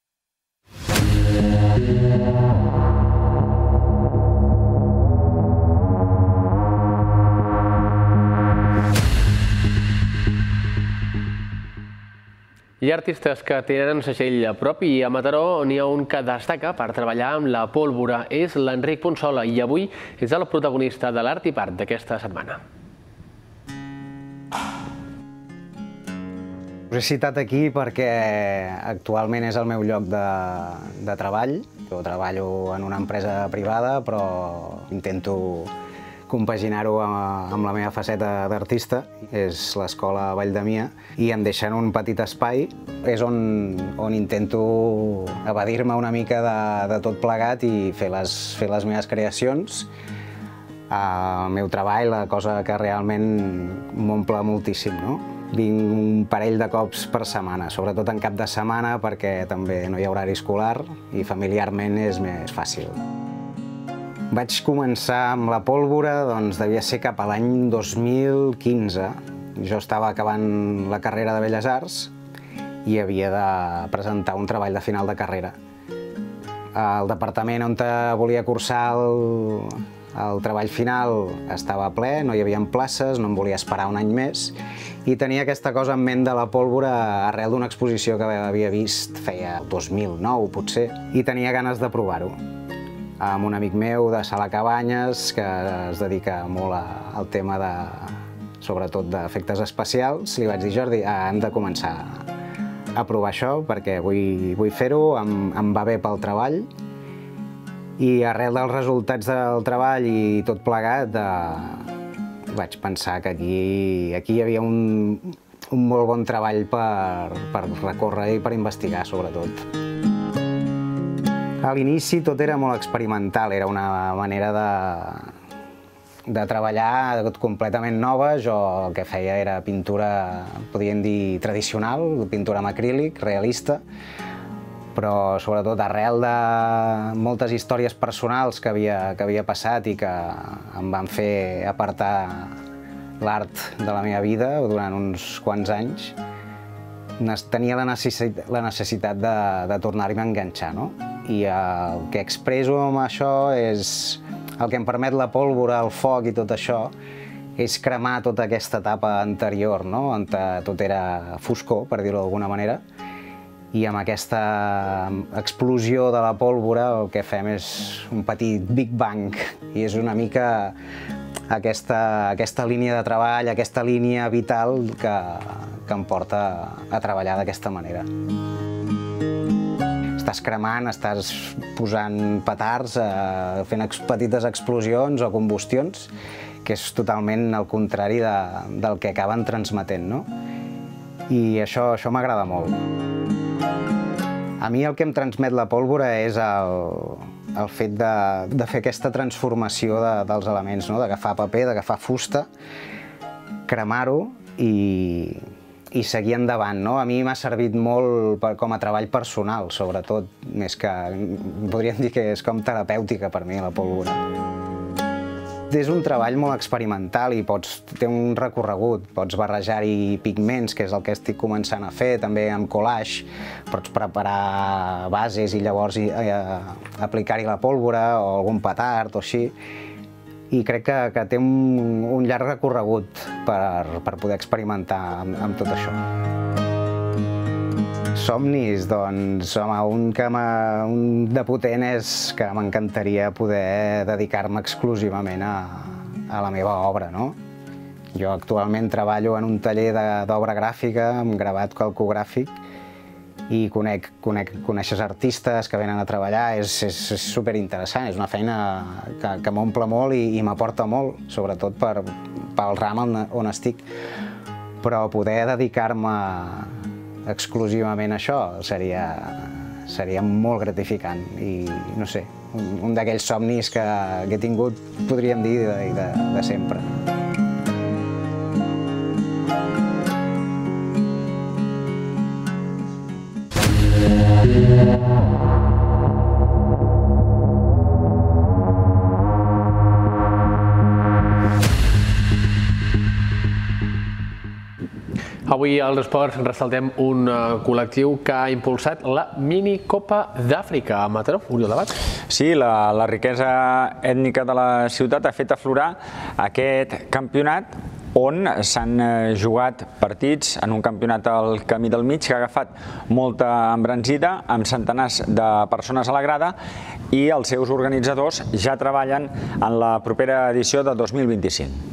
Hi ha artistes que tenen segell propi i a Mataró n'hi ha un que destaca per treballar amb la pólvora. És l'Enric Ponsola i avui és el protagonista de l'Art i Part d'aquesta setmana. Us he citat aquí perquè actualment és el meu lloc de, de treball. Jo treballo en una empresa privada, però intento compaginar-ho amb la meva faceta d'artista. És l'escola Valldemia i em deixen un petit espai. És on, on intento evadir-me una mica de, de tot plegat i fer les, fer les meves creacions. El meu treball, la cosa que realment m'omple moltíssim, no? Vinc un parell de cops per setmana, sobretot en cap de setmana perquè també no hi ha horari escolar i familiarment és més fàcil. Vaig començar amb la pólvora, doncs devia ser cap a l'any dos mil quinze. Jo estava acabant la carrera de Belles Arts i havia de presentar un treball de final de carrera. El departament on volia cursar el, el treball final estava ple, no hi havia places, no em volia esperar un any més i tenia aquesta cosa en ment de la pólvora arrel d'una exposició que havia vist feia dos mil nou, potser, i tenia ganes de provar-ho. Amb un amic meu de Sala Cabanyes, que es dedica molt al tema de, sobretot d'efectes especials, li vaig dir, Jordi, hem de començar a provar això perquè vull, vull fer-ho, em, em va bé pel treball i arrel dels resultats del treball i tot plegat eh, vaig pensar que aquí, aquí hi havia un, un molt bon treball per, per recórrer i per investigar, sobretot. A l'inici tot era molt experimental, era una manera de, de treballar completament nova. Jo el que feia era pintura, podríem dir, tradicional, pintura amb acrílic, realista, però sobretot arrel de moltes històries personals que havia, que havia passat i que em van fer apartar l'art de la meva vida durant uns quants anys, tenia la necessitat, la necessitat de, de tornar-me a enganxar, no? I el que expresso amb això és el que em permet la pólvora, el foc i tot això, és cremar tota aquesta etapa anterior, no? On tot era foscor, per dir-ho d'alguna manera, i amb aquesta explosió de la pólvora el que fem és un petit Big Bang i és una mica aquesta línia de treball, aquesta línia vital que em porta a treballar d'aquesta manera. Estàs cremant, estàs posant petards, fent petites explosions o combustions, que és totalment el contrari del que acaben transmetent, no? I això m'agrada molt. A mi el que em transmet la pólvora és el fet de fer aquesta transformació dels elements, d'agafar paper, d'agafar fusta, cremar-ho i seguir endavant. A mi m'ha servit molt com a treball personal, sobretot, més que podríem dir que és com terapèutica per mi, la pólvora. És un treball molt experimental i té un recorregut. Pots barrejar-hi pigments, que és el que estic començant a fer, també amb collage. Pots preparar bases i llavors aplicar-hi la pólvora o algun petard o així. I crec que té un llarg recorregut per poder experimentar amb tot això. Somnis, doncs, home, un de potent és que m'encantaria poder dedicar-me exclusivament a la meva obra, no? Jo actualment treballo en un taller d'obra gràfica, amb gravat calcogràfic, i coneixes artistes que venen a treballar, és superinteressant, és una feina que m'omple molt i m'aporta molt, sobretot pel ram on estic, però poder dedicar-me exclusivament a això seria molt gratificant i, no sé, un d'aquells somnis que he tingut, podríem dir, de sempre. Avui als esports ressaltem un col·lectiu que ha impulsat la Minicopa d'Àfrica a Mataró. Oriol Debat. Sí, la riquesa ètnica de la ciutat ha fet aflorar aquest campionat on s'han jugat partits en un campionat al Camí del Mig que ha agafat molta embranzida amb centenars de persones a la grada i els seus organitzadors ja treballen en la propera edició de dos mil vint-i-cinc.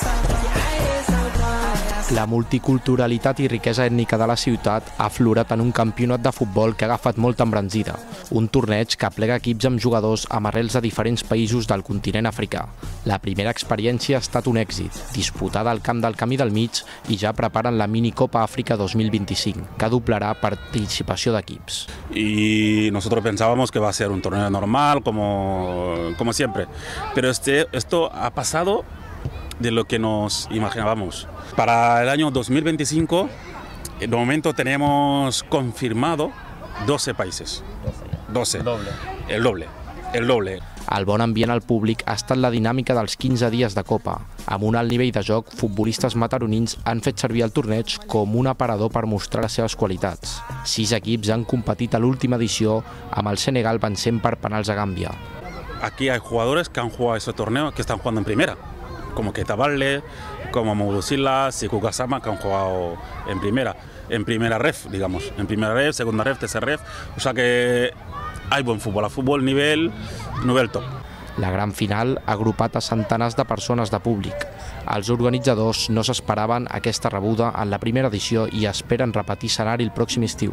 La multiculturalitat i riquesa ètnica de la ciutat ha aflorat en un campionat de futbol que ha agafat molta embranzida, un torneig que aplega equips amb jugadors amb arrels de diferents països del continent africà. La primera experiència ha estat un èxit, disputada al Camp del Camí del Mig i ja preparen la Minicopa Àfrica dos mil vint-i-cinc, que doblarà participació d'equips. Y nosotros pensábamos que va a ser un torneo normal, como, como siempre, pero este, esto ha pasado de lo que nos imaginábamos. Para el año dos mil veinticinco, de momento tenemos confirmado doce países. doce. Doble. El doble. El doble. El bon ambient al públic ha estat la dinàmica dels quinze dies de Copa. Amb un alt nivell de joc, futbolistes mataronins han fet servir el torneig com un aparador per mostrar les seves qualitats. Sis equips han competit a l'última edició, amb el Senegal vencent per penals a Gàmbia. Aquí hay jugadores que han jugado ese torneo que están jugando en primera, como Keita Baldé, como Mamadou Sylla, Sekou Gassama, que han jugado en primera, en primera ref, digamos, en primera ref, segunda ref, tercera ref, o sea que hay buen fútbol, a fútbol nivel, nivel top. La gran final ha agrupat a centenars de persones de públic. Els organitzadors no s'esperaven aquesta rebuda en la primera edició i esperen repetir escenari el pròxim estiu.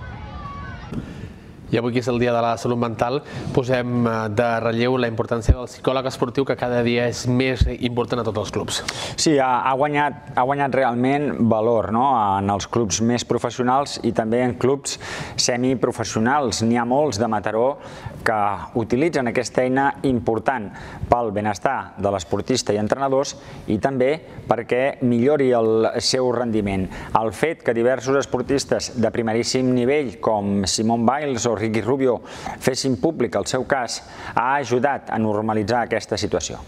I avui, que és el Dia de la Salut Mental, posem de relleu la importància del psicòleg esportiu, que cada dia és més important a tots els clubs. Sí, ha guanyat, ha guanyat realment valor, no?, en els clubs més professionals i també en clubs semiprofessionals. N'hi ha molts de Mataró que utilitzen aquesta eina important pel benestar de l'esportista i entrenadors i també perquè millori el seu rendiment. El fet que diversos esportistes de primeríssim nivell, com Simone Biles o Ricky Rubio, fessin públic el seu cas, ha ajudat a normalitzar aquesta situació.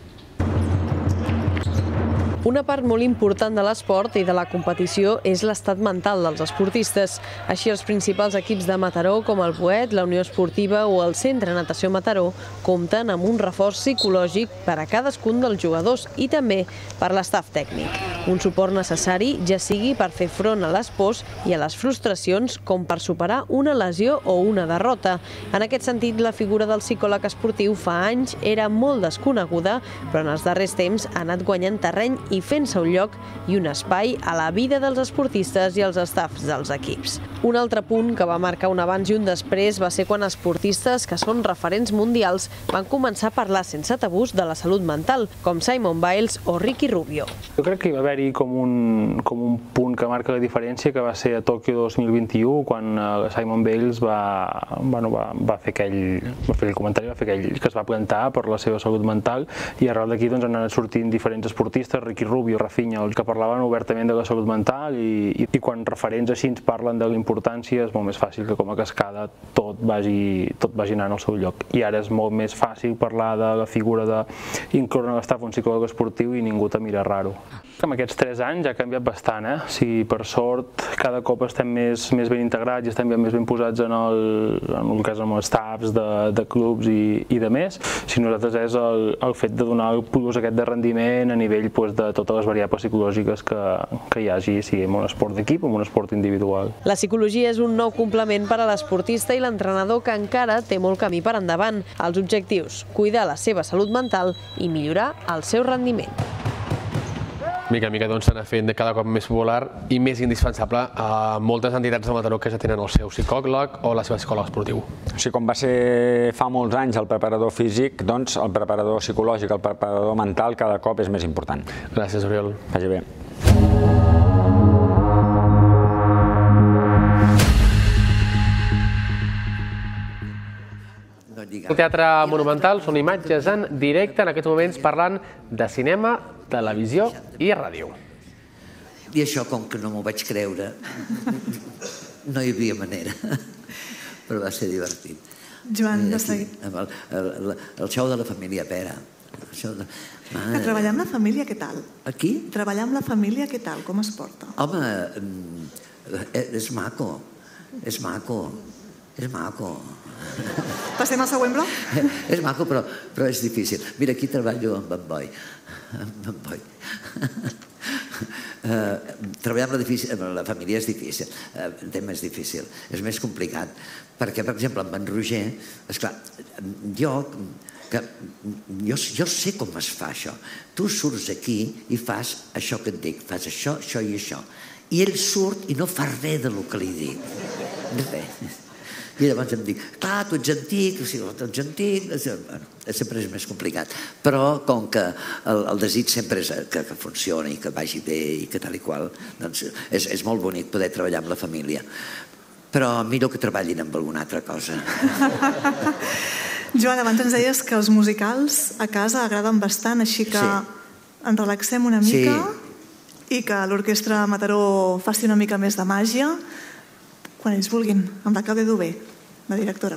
Una part molt important de l'esport i de la competició és l'estat mental dels esportistes. Així, els principals equips de Mataró, com el Boet, la Unió Esportiva o el Centre Natació Mataró, compten amb un reforç psicològic per a cadascun dels jugadors i també per l'estaf tècnic. un suport necessari ja sigui per fer front a les pors i a les frustracions com per superar una lesió o una derrota. En aquest sentit, la figura del psicòleg esportiu fa anys era molt desconeguda, però en els darrers temps ha anat guanyant terreny i fent-se un lloc i un espai a la vida dels esportistes i els staffs dels equips. Un altre punt que va marcar un abans i un després va ser quan esportistes que són referents mundials van començar a parlar sense tabús de la salut mental, com Simone Biles o Ricky Rubio. Jo crec que hi va haver-hi com un, com un punt que marca la diferència, que va ser a Tòquio dos mil vint-i-u, quan Simone Biles va, bueno, va, va, fer aquell, va fer el comentari, va fer aquell que es va plantar per la seva salut mental, i arrel d'aquí doncs, han anat sortint diferents esportistes, Ricky Rubio, Rafinha, que parlaven obertament de la salut mental, i, i, i quan referents així ens parlen de la importància, és molt més fàcil que com a cascada tot vagi, tot vagi anant al seu lloc. I ara és molt més fàcil parlar de la figura d'incloure en l'estaf un psicòleg esportiu i ningú te mira raro. En aquests tres anys ha canviat bastant, eh? Si per sort cada cop estem més, més ben integrats i estem més ben posats en el, en el cas amb els staffs de, de clubs i, i de més, si nosaltres és el, el fet de donar el plus aquest de rendiment a nivell pues, de totes les variables psicològiques que, que hi hagi, sigui en un esport d'equip o en un esport individual. La psicologia és un nou complement per a l'esportista i l'entrenador que encara té molt camí per endavant. Els objectius: cuidar la seva salut mental i millorar el seu rendiment. Mica en mica doncs s'anà fent cada cop més popular i més indispensable a moltes entitats de Mataró que ja tenen el seu psicòleg o la seva psicòleg esportiu. O sigui, com va ser fa molts anys el preparador físic, doncs el preparador psicològic, el preparador mental cada cop és més important. Gràcies, Oriol. Vagi bé. El Teatre Monumental són imatges en directe, en aquests moments parlant de cinema, televisió i ràdio. I això, com que no m'ho vaig creure, no hi havia manera, però va ser divertit. Joan, de seguit. El, el, el show de la família Pera. De... Que treballar amb la família, què tal? Aquí? Treballar amb la família, què tal? Com es porta? Home, és maco, és maco, és maco. Passem al següent bloc? És maco, però, però és difícil. Mira, aquí treballo amb en Boi. Amb en Boi. Uh, treballar amb la, difícil, amb la família és difícil, uh, el tema és difícil, és més complicat, perquè, per exemple, amb en Roger, esclar, jo, que, jo, jo sé com es fa això. Tu surts aquí i fas això que et dic, fas això, això i això. I ell surt i no fa res del que li dic. Res. I llavors em dic, clar, tu ets antic, o sigui, tu ets antic, bueno, sempre és més complicat. Però com que el, el desig sempre és que, que funcioni, que vagi bé i que tal i qual, doncs és, és molt bonic poder treballar amb la família. Però millor que treballin amb alguna altra cosa. Joan, abans ens deies que els musicals a casa agraden bastant, així que ens relaxem una mica i que l'Orquestra Mataró faci una mica més de màgia. Quan ells vulguin, amb la Clàudia Dubé, la directora.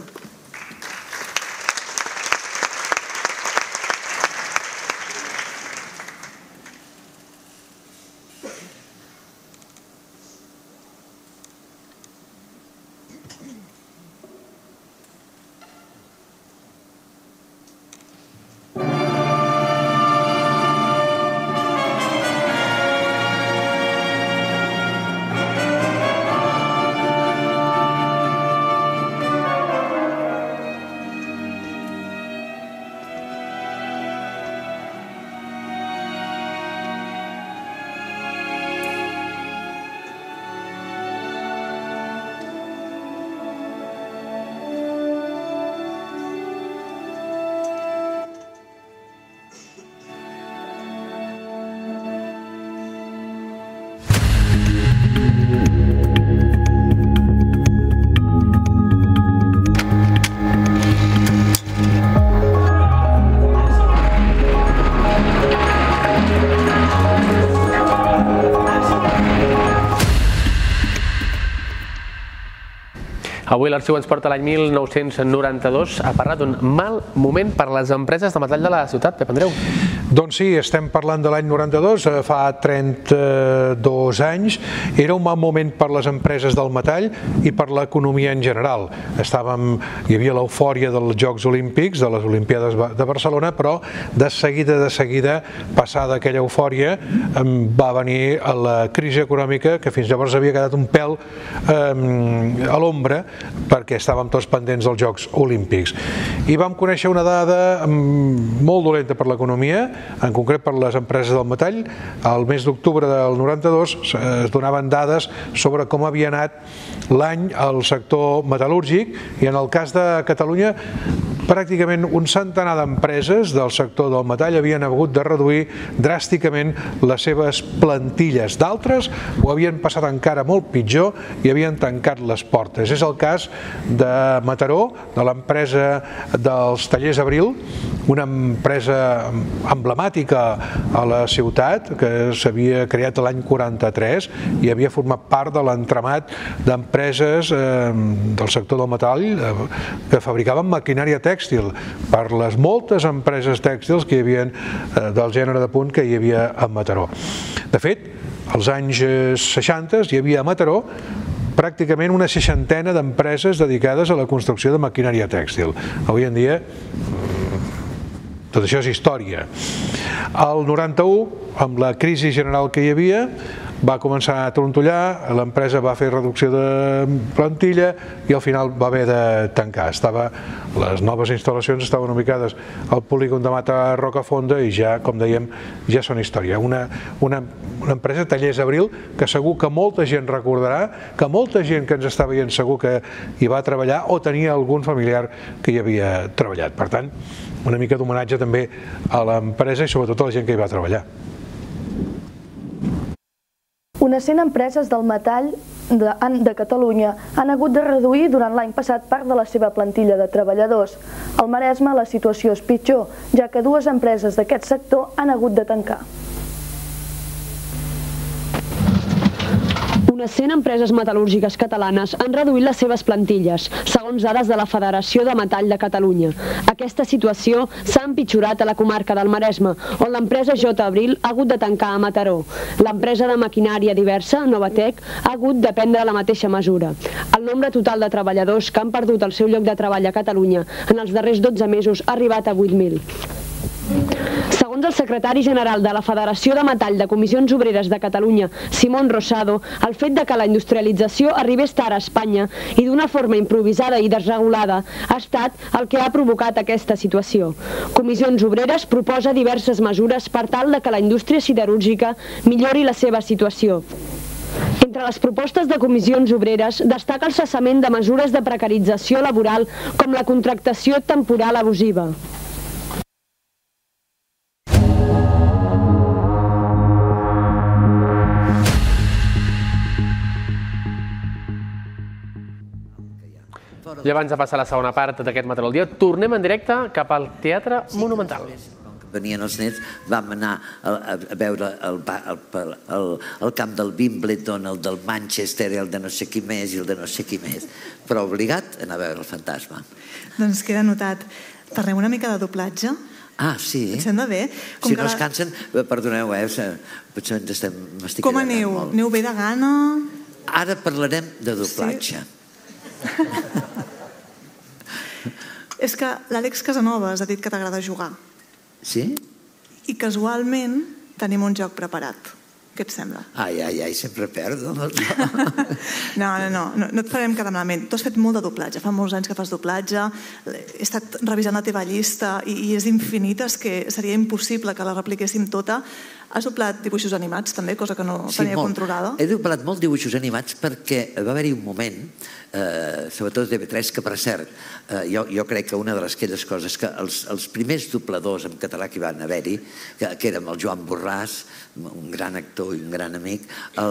Avui l'Arxiu ens porta l'any mil nou-cents noranta-dos a parlar d'un mal moment per a les empreses de metall de la ciutat. Pep Andreu. Doncs sí, estem parlant de l'any noranta-dos, fa trenta-dos anys. Era un mal moment per les empreses del metall i per l'economia en general. Estàvem, hi havia l'eufòria dels Jocs Olímpics, de les Olimpiades de Barcelona, però de seguida, de seguida, passada aquella eufòria, va venir la crisi econòmica, que fins llavors havia quedat un pèl eh, a l'ombra, perquè estàvem tots pendents dels Jocs Olímpics. I vam conèixer una dada molt dolenta per l'economia, en concret per les empreses del metall. Al mes d'octubre del noranta-dos es donaven dades sobre com havia anat l'any al sector metal·lúrgic, i en el cas de Catalunya pràcticament un centenar d'empreses del sector del metall havien hagut de reduir dràsticament les seves plantilles. D'altres ho havien passat encara molt pitjor i havien tancat les portes. És el cas de Mataró, de l'empresa dels Tallers Abril, una empresa emblemàtica a la ciutat que s'havia creat l'any quaranta-tres i havia format part de l'entramat d'empreses del sector del metall que fabricaven maquinària tèxtil per les moltes empreses tèxtils que hi havia del gènere de punt que hi havia a Mataró. De fet, als anys seixanta hi havia a Mataró pràcticament una seixantena d'empreses dedicades a la construcció de maquinària tèxtil. Avui en dia tot això és història. Al noranta-u, amb la crisi general que hi havia, va començar a trontollar, l'empresa va fer reducció de plantilla i al final va haver de tancar. Les noves instal·lacions estaven ubicades al polígon de Mata Rocafonda i ja, com dèiem, ja són història. Una empresa, Tallers Abril, que segur que molta gent recordarà, que molta gent que ens està veient segur que hi va treballar o tenia algun familiar que hi havia treballat. Per tant, una mica d'homenatge també a l'empresa i sobretot a la gent que hi va treballar. Unes cent empreses del metall de Catalunya han hagut de reduir durant l'any passat part de la seva plantilla de treballadors. Al Maresme la situació és pitjor, ja que dues empreses d'aquest sector han hagut de tancar. Unes cent empreses metal·lúrgiques catalanes han reduït les seves plantilles, segons dades de la Federació de Metall de Catalunya. Aquesta situació s'ha empitjorat a la comarca del Maresme, on l'empresa J. Abril ha hagut de tancar a Mataró. L'empresa de maquinària diversa, Novatec, ha hagut de prendre la mateixa mesura. El nombre total de treballadors que han perdut el seu lloc de treball a Catalunya en els darrers dotze mesos ha arribat a vuit mil. Segons el secretari general de la Federació de Metall de Comissions Obreres de Catalunya, Simón Rosado, el fet de que la industrialització arribés tard a Espanya i d'una forma improvisada i desregulada ha estat el que ha provocat aquesta situació. Comissions Obreres proposa diverses mesures per tal de que la indústria siderúrgica millori la seva situació. Entre les propostes de comissions obreres destaca el cessament de mesures de precarització laboral com la contractació temporal abusiva. I abans de passar a la segona part d'aquest Mataró al dia, tornem en directe cap al Teatre Monumental. Venien els nens, vam anar a veure el camp del Wimbledon, el del Manchester, el de no sé qui més i el de no sé qui més, però obligat a anar a veure el fantasma. Doncs queda notat. Parlem una mica de doblatge. Ah, sí? Et sembla bé? Si no es cansen, perdoneu, eh, potser ens estem... Com aneu? Aneu bé de gana? Ara parlarem de doblatge. És que l'Àlex Casanovas ha dit que t'agrada jugar. Sí? I casualment tenim un joc preparat. Què et sembla? Ai, ai, ai, sempre perdo. No, no, no, no et farem quedar malament. Tu has fet molt de doblatge, fa molts anys que fas doblatge, he estat revisant la teva llista i és infinita, és que seria impossible que la repliquéssim tota. Has doblat dibuixos animats també, cosa que no tenia controlada? He doblat molt dibuixos animats perquè va haver-hi un moment, sobretot de T V tres, que per cert, jo crec que una de aquelles coses que els primers dobladors en català que hi van haver-hi, que érem el Joan Borràs, un gran actor i un gran amic,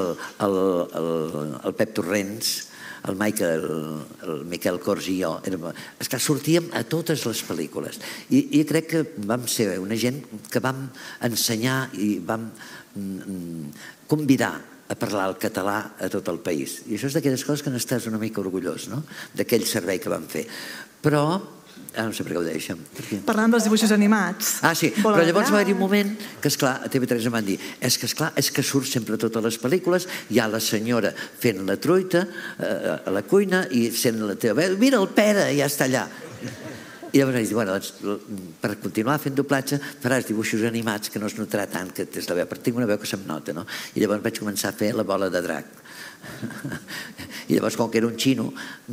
el Pep Torrents, el Miquel Cors i jo, és que sortíem a totes les pel·lícules i crec que vam ser una gent que vam ensenyar i vam convidar a parlar el català a tot el país. I això és d'aquelles coses que n'estàs una mica orgullós, no?, d'aquell servei que vam fer. Però Ah, no sé per què ho deixem. Parlant dels dibuixos animats. Ah, sí, però llavors va haver-hi un moment que, esclar, a T V tres em van dir és que, esclar, és que surt sempre a totes les pel·lícules, hi ha la senyora fent la truita a la cuina i sent la teva veu, mira el Pere, ja està allà. I llavors vaig dir, bueno, doncs, per continuar fent doblatge faràs dibuixos animats que no es notarà tant que tens la veu, perquè tinc una veu que se'm nota, no? I llavors vaig començar a fer la bola de drac. I llavors, com que era un xino...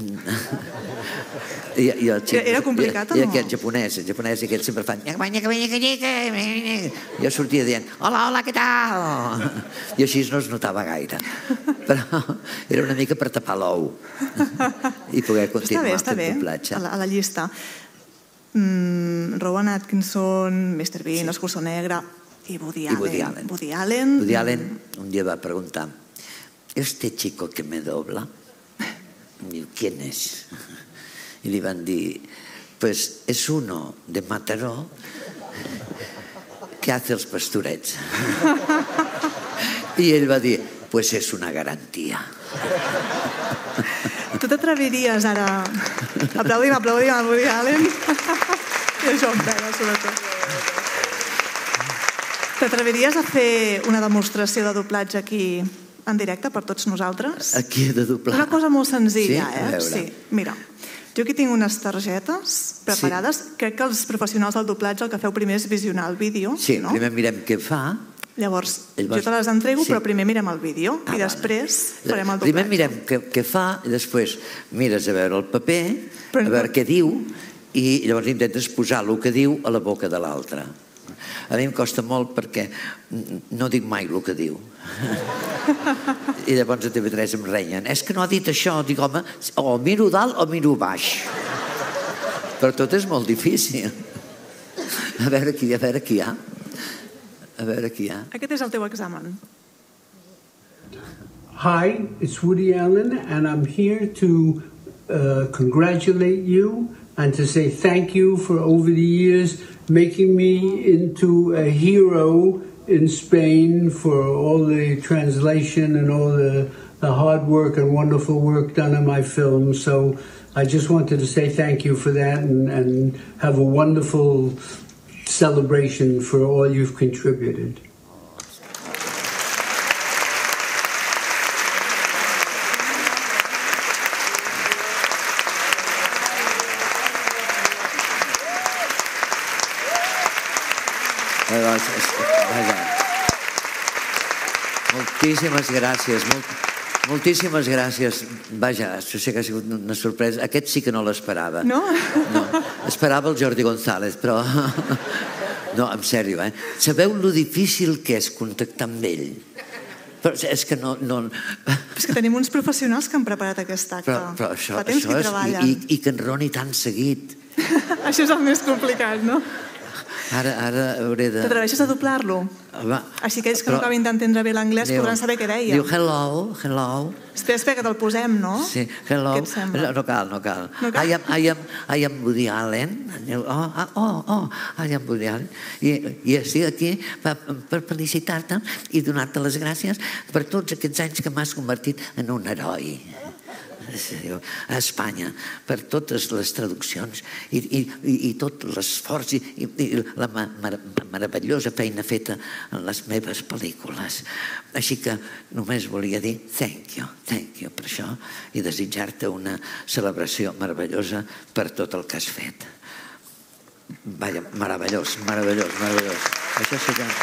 Era complicat o no? I aquest japonès, el japonès, i aquests sempre fan... Jo sortia dient, hola, hola, què tal? I així no es notava gaire. Però era una mica per tapar l'ou i poder continuar fent doblatge. A la llista. Rowan Atkinson, mister Bean, Escurçó Negre i Woody Allen. Woody Allen. Woody Allen un dia va preguntar, este chico que me dobla, ¿quién es? Y le van a decir, pues es uno de Mataró que hace els pastorets. I ell va dir, pues és una garantia. Tu t'atreviries ara... Aplaudim, aplaudim a Woody Allen. I a Joan Pere, sobretot. T'atreviries a fer una demostració de doblatge aquí en directe per tots nosaltres? Aquí de doblar. Una cosa molt senzilla, eh? eh? Sí, mira. Jo aquí tinc unes targetes preparades. Crec que els professionals del doblatge el que feu primer és visionar el vídeo. Sí, primer mirem què fa. Llavors, jo te les entrego, però primer mirem el vídeo i després farem el doblatge. Primer mirem què fa i després mires a veure el paper, a veure què diu i llavors intentes posar el que diu a la boca de l'altre. A mi em costa molt perquè no dic mai el que diu. I llavors a T V tres em renyen. És que no ha dit això. Dic, home, o miro dalt o miro baix. Però tot és molt difícil. A veure qui hi ha. A veure qui hi ha. Aquest és el teu examen. Hi, it's Woody Allen, and I'm here to uh, congratulate you and to say thank you for over the years making me into a hero in Spain for all the translation and all the, the hard work and wonderful work done on my film. So I just wanted to say thank you for that and, and have a wonderful celebration for all you've contributed. Moltíssimes gràcies, moltíssimes gràcies. Vaja, això sí que ha sigut una sorpresa. Aquest sí que no l'esperava. No? No, esperava el Jordi González, però... No, en sèrio, eh? Sabeu lo difícil que és contactar amb ell? Però és que no... És que tenim uns professionals que han preparat aquest acte. Però això... Fa temps que hi treballen. I que enroni tan seguit. Això és el més complicat, no? Ara hauré de... T'atreveixes a doblar-lo? Així que ells que no acabin d'entendre bé l'anglès podran saber què deia. Diu hello, hello. Espera, espera, que te'l posem, no? Sí, hello. No cal, no cal. I am, I am, I am Woody Allen. Oh, oh, oh, I am Woody Allen. I estic aquí per felicitar-te i donar-te les gràcies per tots aquests anys que m'has convertit en un heroi a Espanya, per totes les traduccions i tot l'esforç i la meravellosa feina feta en les meves pel·lícules. Així que només volia dir thank you, thank you per això i desitjar-te una celebració meravellosa per tot el que has fet. Vaja, meravellós, meravellós, meravellós. Això sí que...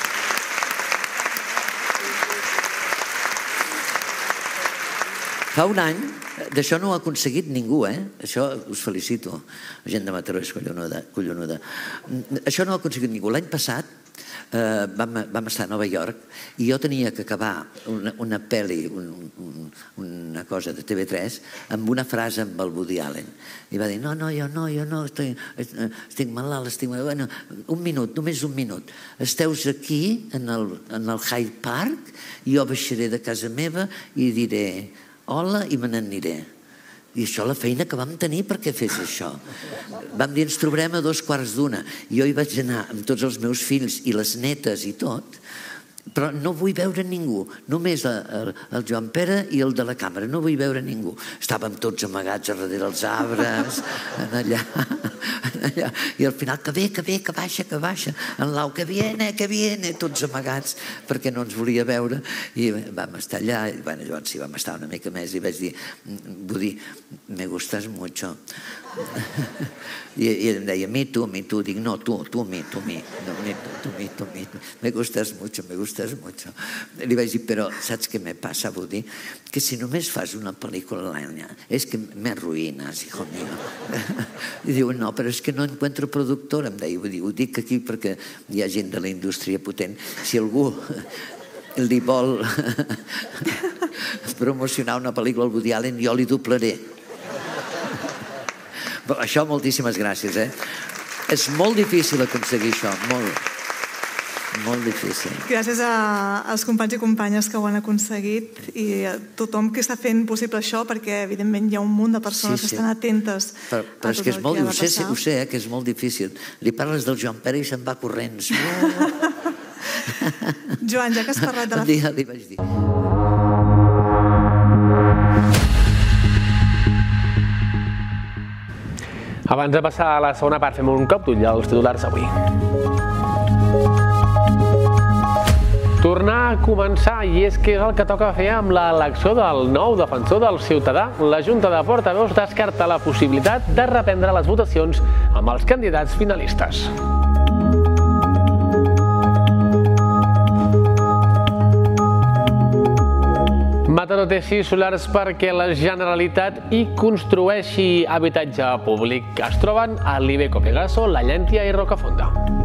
Fa un any, d'això no ho ha aconseguit ningú, eh? Això us felicito. La gent de Mataró és collonuda. Això no ho ha aconseguit ningú. L'any passat vam estar a Nova York i jo tenia que acabar una pel·li, una cosa de T V tres, amb una frase amb el Woody Allen. I va dir, no, no, jo no, jo no, estic malalt, estic malalt. Un minut, només un minut. Esteus aquí, en el Hyde Park, i jo baixaré de casa meva i diré hola i me n'aniré. I això la feina que vam tenir perquè fes això. Vam dir, ens trobarem a dos quarts d'una. Jo hi vaig anar amb tots els meus fills i les netes i tot, però no vull veure ningú, només el, el Joan Pere i el de la càmera, no vull veure ningú. Estàvem tots amagats a darrere els arbres, en allà, en allà, i al final, que bé, que bé, que baixa, que baixa, en Lau, que viene, que viene, tots amagats, perquè no ens volia veure, i vam estar allà, i bueno, llavors sí, vam estar una mica més, i vaig dir, Budí, me gustas mucho. I, i em deia, mi, tu, mi, tu, dic, no, tu, tu, mi, tu, mi, no, mi, tu, tu, mi, tu, mi, me gustas mucho, me gustas mucho. Li vaig dir, però saps què me passa, Budí? Que si només fas una pel·lícula a l'any, és que me arruïnes, hijo mío. I diu, no, però és que no encuentro productor, em deia, ho dic aquí perquè hi ha gent de la indústria potent. Si algú li vol promocionar una pel·lícula al Woody Allen, jo li doblaré. Això, moltíssimes gràcies, eh? És molt difícil aconseguir això, molt, molt difícil. Gràcies als companys i companyes que ho han aconseguit i a tothom que està fent possible això, perquè evidentment hi ha un munt de persones que estan atentes a tot el que ha de passar. Ho sé, que és molt difícil. Li parles del Joan Pere i se'n va corrents. Joan, ja que has parlat de la... Un dia li vaig dir... Abans de passar a la segona part, fem un cop d'ull als titulars d'avui. Tornar a començar, i és que és el que toca fer amb l'elecció del nou defensor del ciutadà. La Junta de Portaveus descarta la possibilitat de reprendre les votacions amb els candidats finalistes. Mataró té sis solars perquè la Generalitat hi construeixi habitatge públic. Es troben a l'Ibeco Pegaso, la Llàntia i Rocafonda.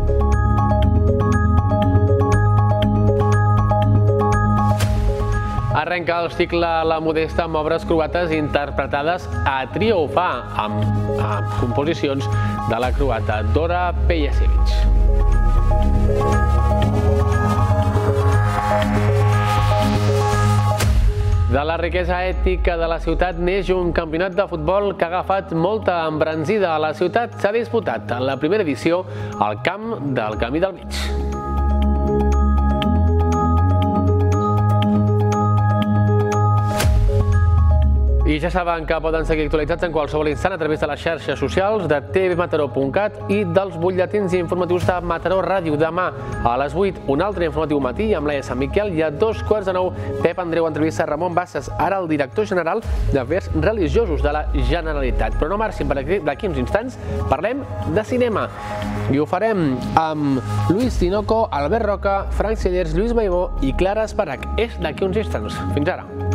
Arrenca el cicle La Modesta amb obres croates interpretades a trio. Ho fa amb composicions de la croata Dora Pejasevic. De la riquesa ètnica de la ciutat neix un campionat de futbol que ha agafat molta embranzida. A la ciutat s'ha disputat en la primera edició al camp del Camí del Mig. I ja saben que poden seguir actualitzats en qualsevol instant a través de les xarxes socials de t v mataró punt cat i dels butlletins informatius de Mataró Ràdio. Demà a les vuit un altre informatiu matí amb l'E Sant Miquel i a dos quarts de nou Pep Andreu entrevista Ramon Bassas, ara el director general d'Afers Religiosos de la Generalitat. Però no marxin, perquè d'aquí uns instants parlem de cinema. I ho farem amb Luis Tinoco, Albert Roca, Frank Cellers, Lluís Maibó i Clara Esparac. És d'aquí uns instants. Fins ara.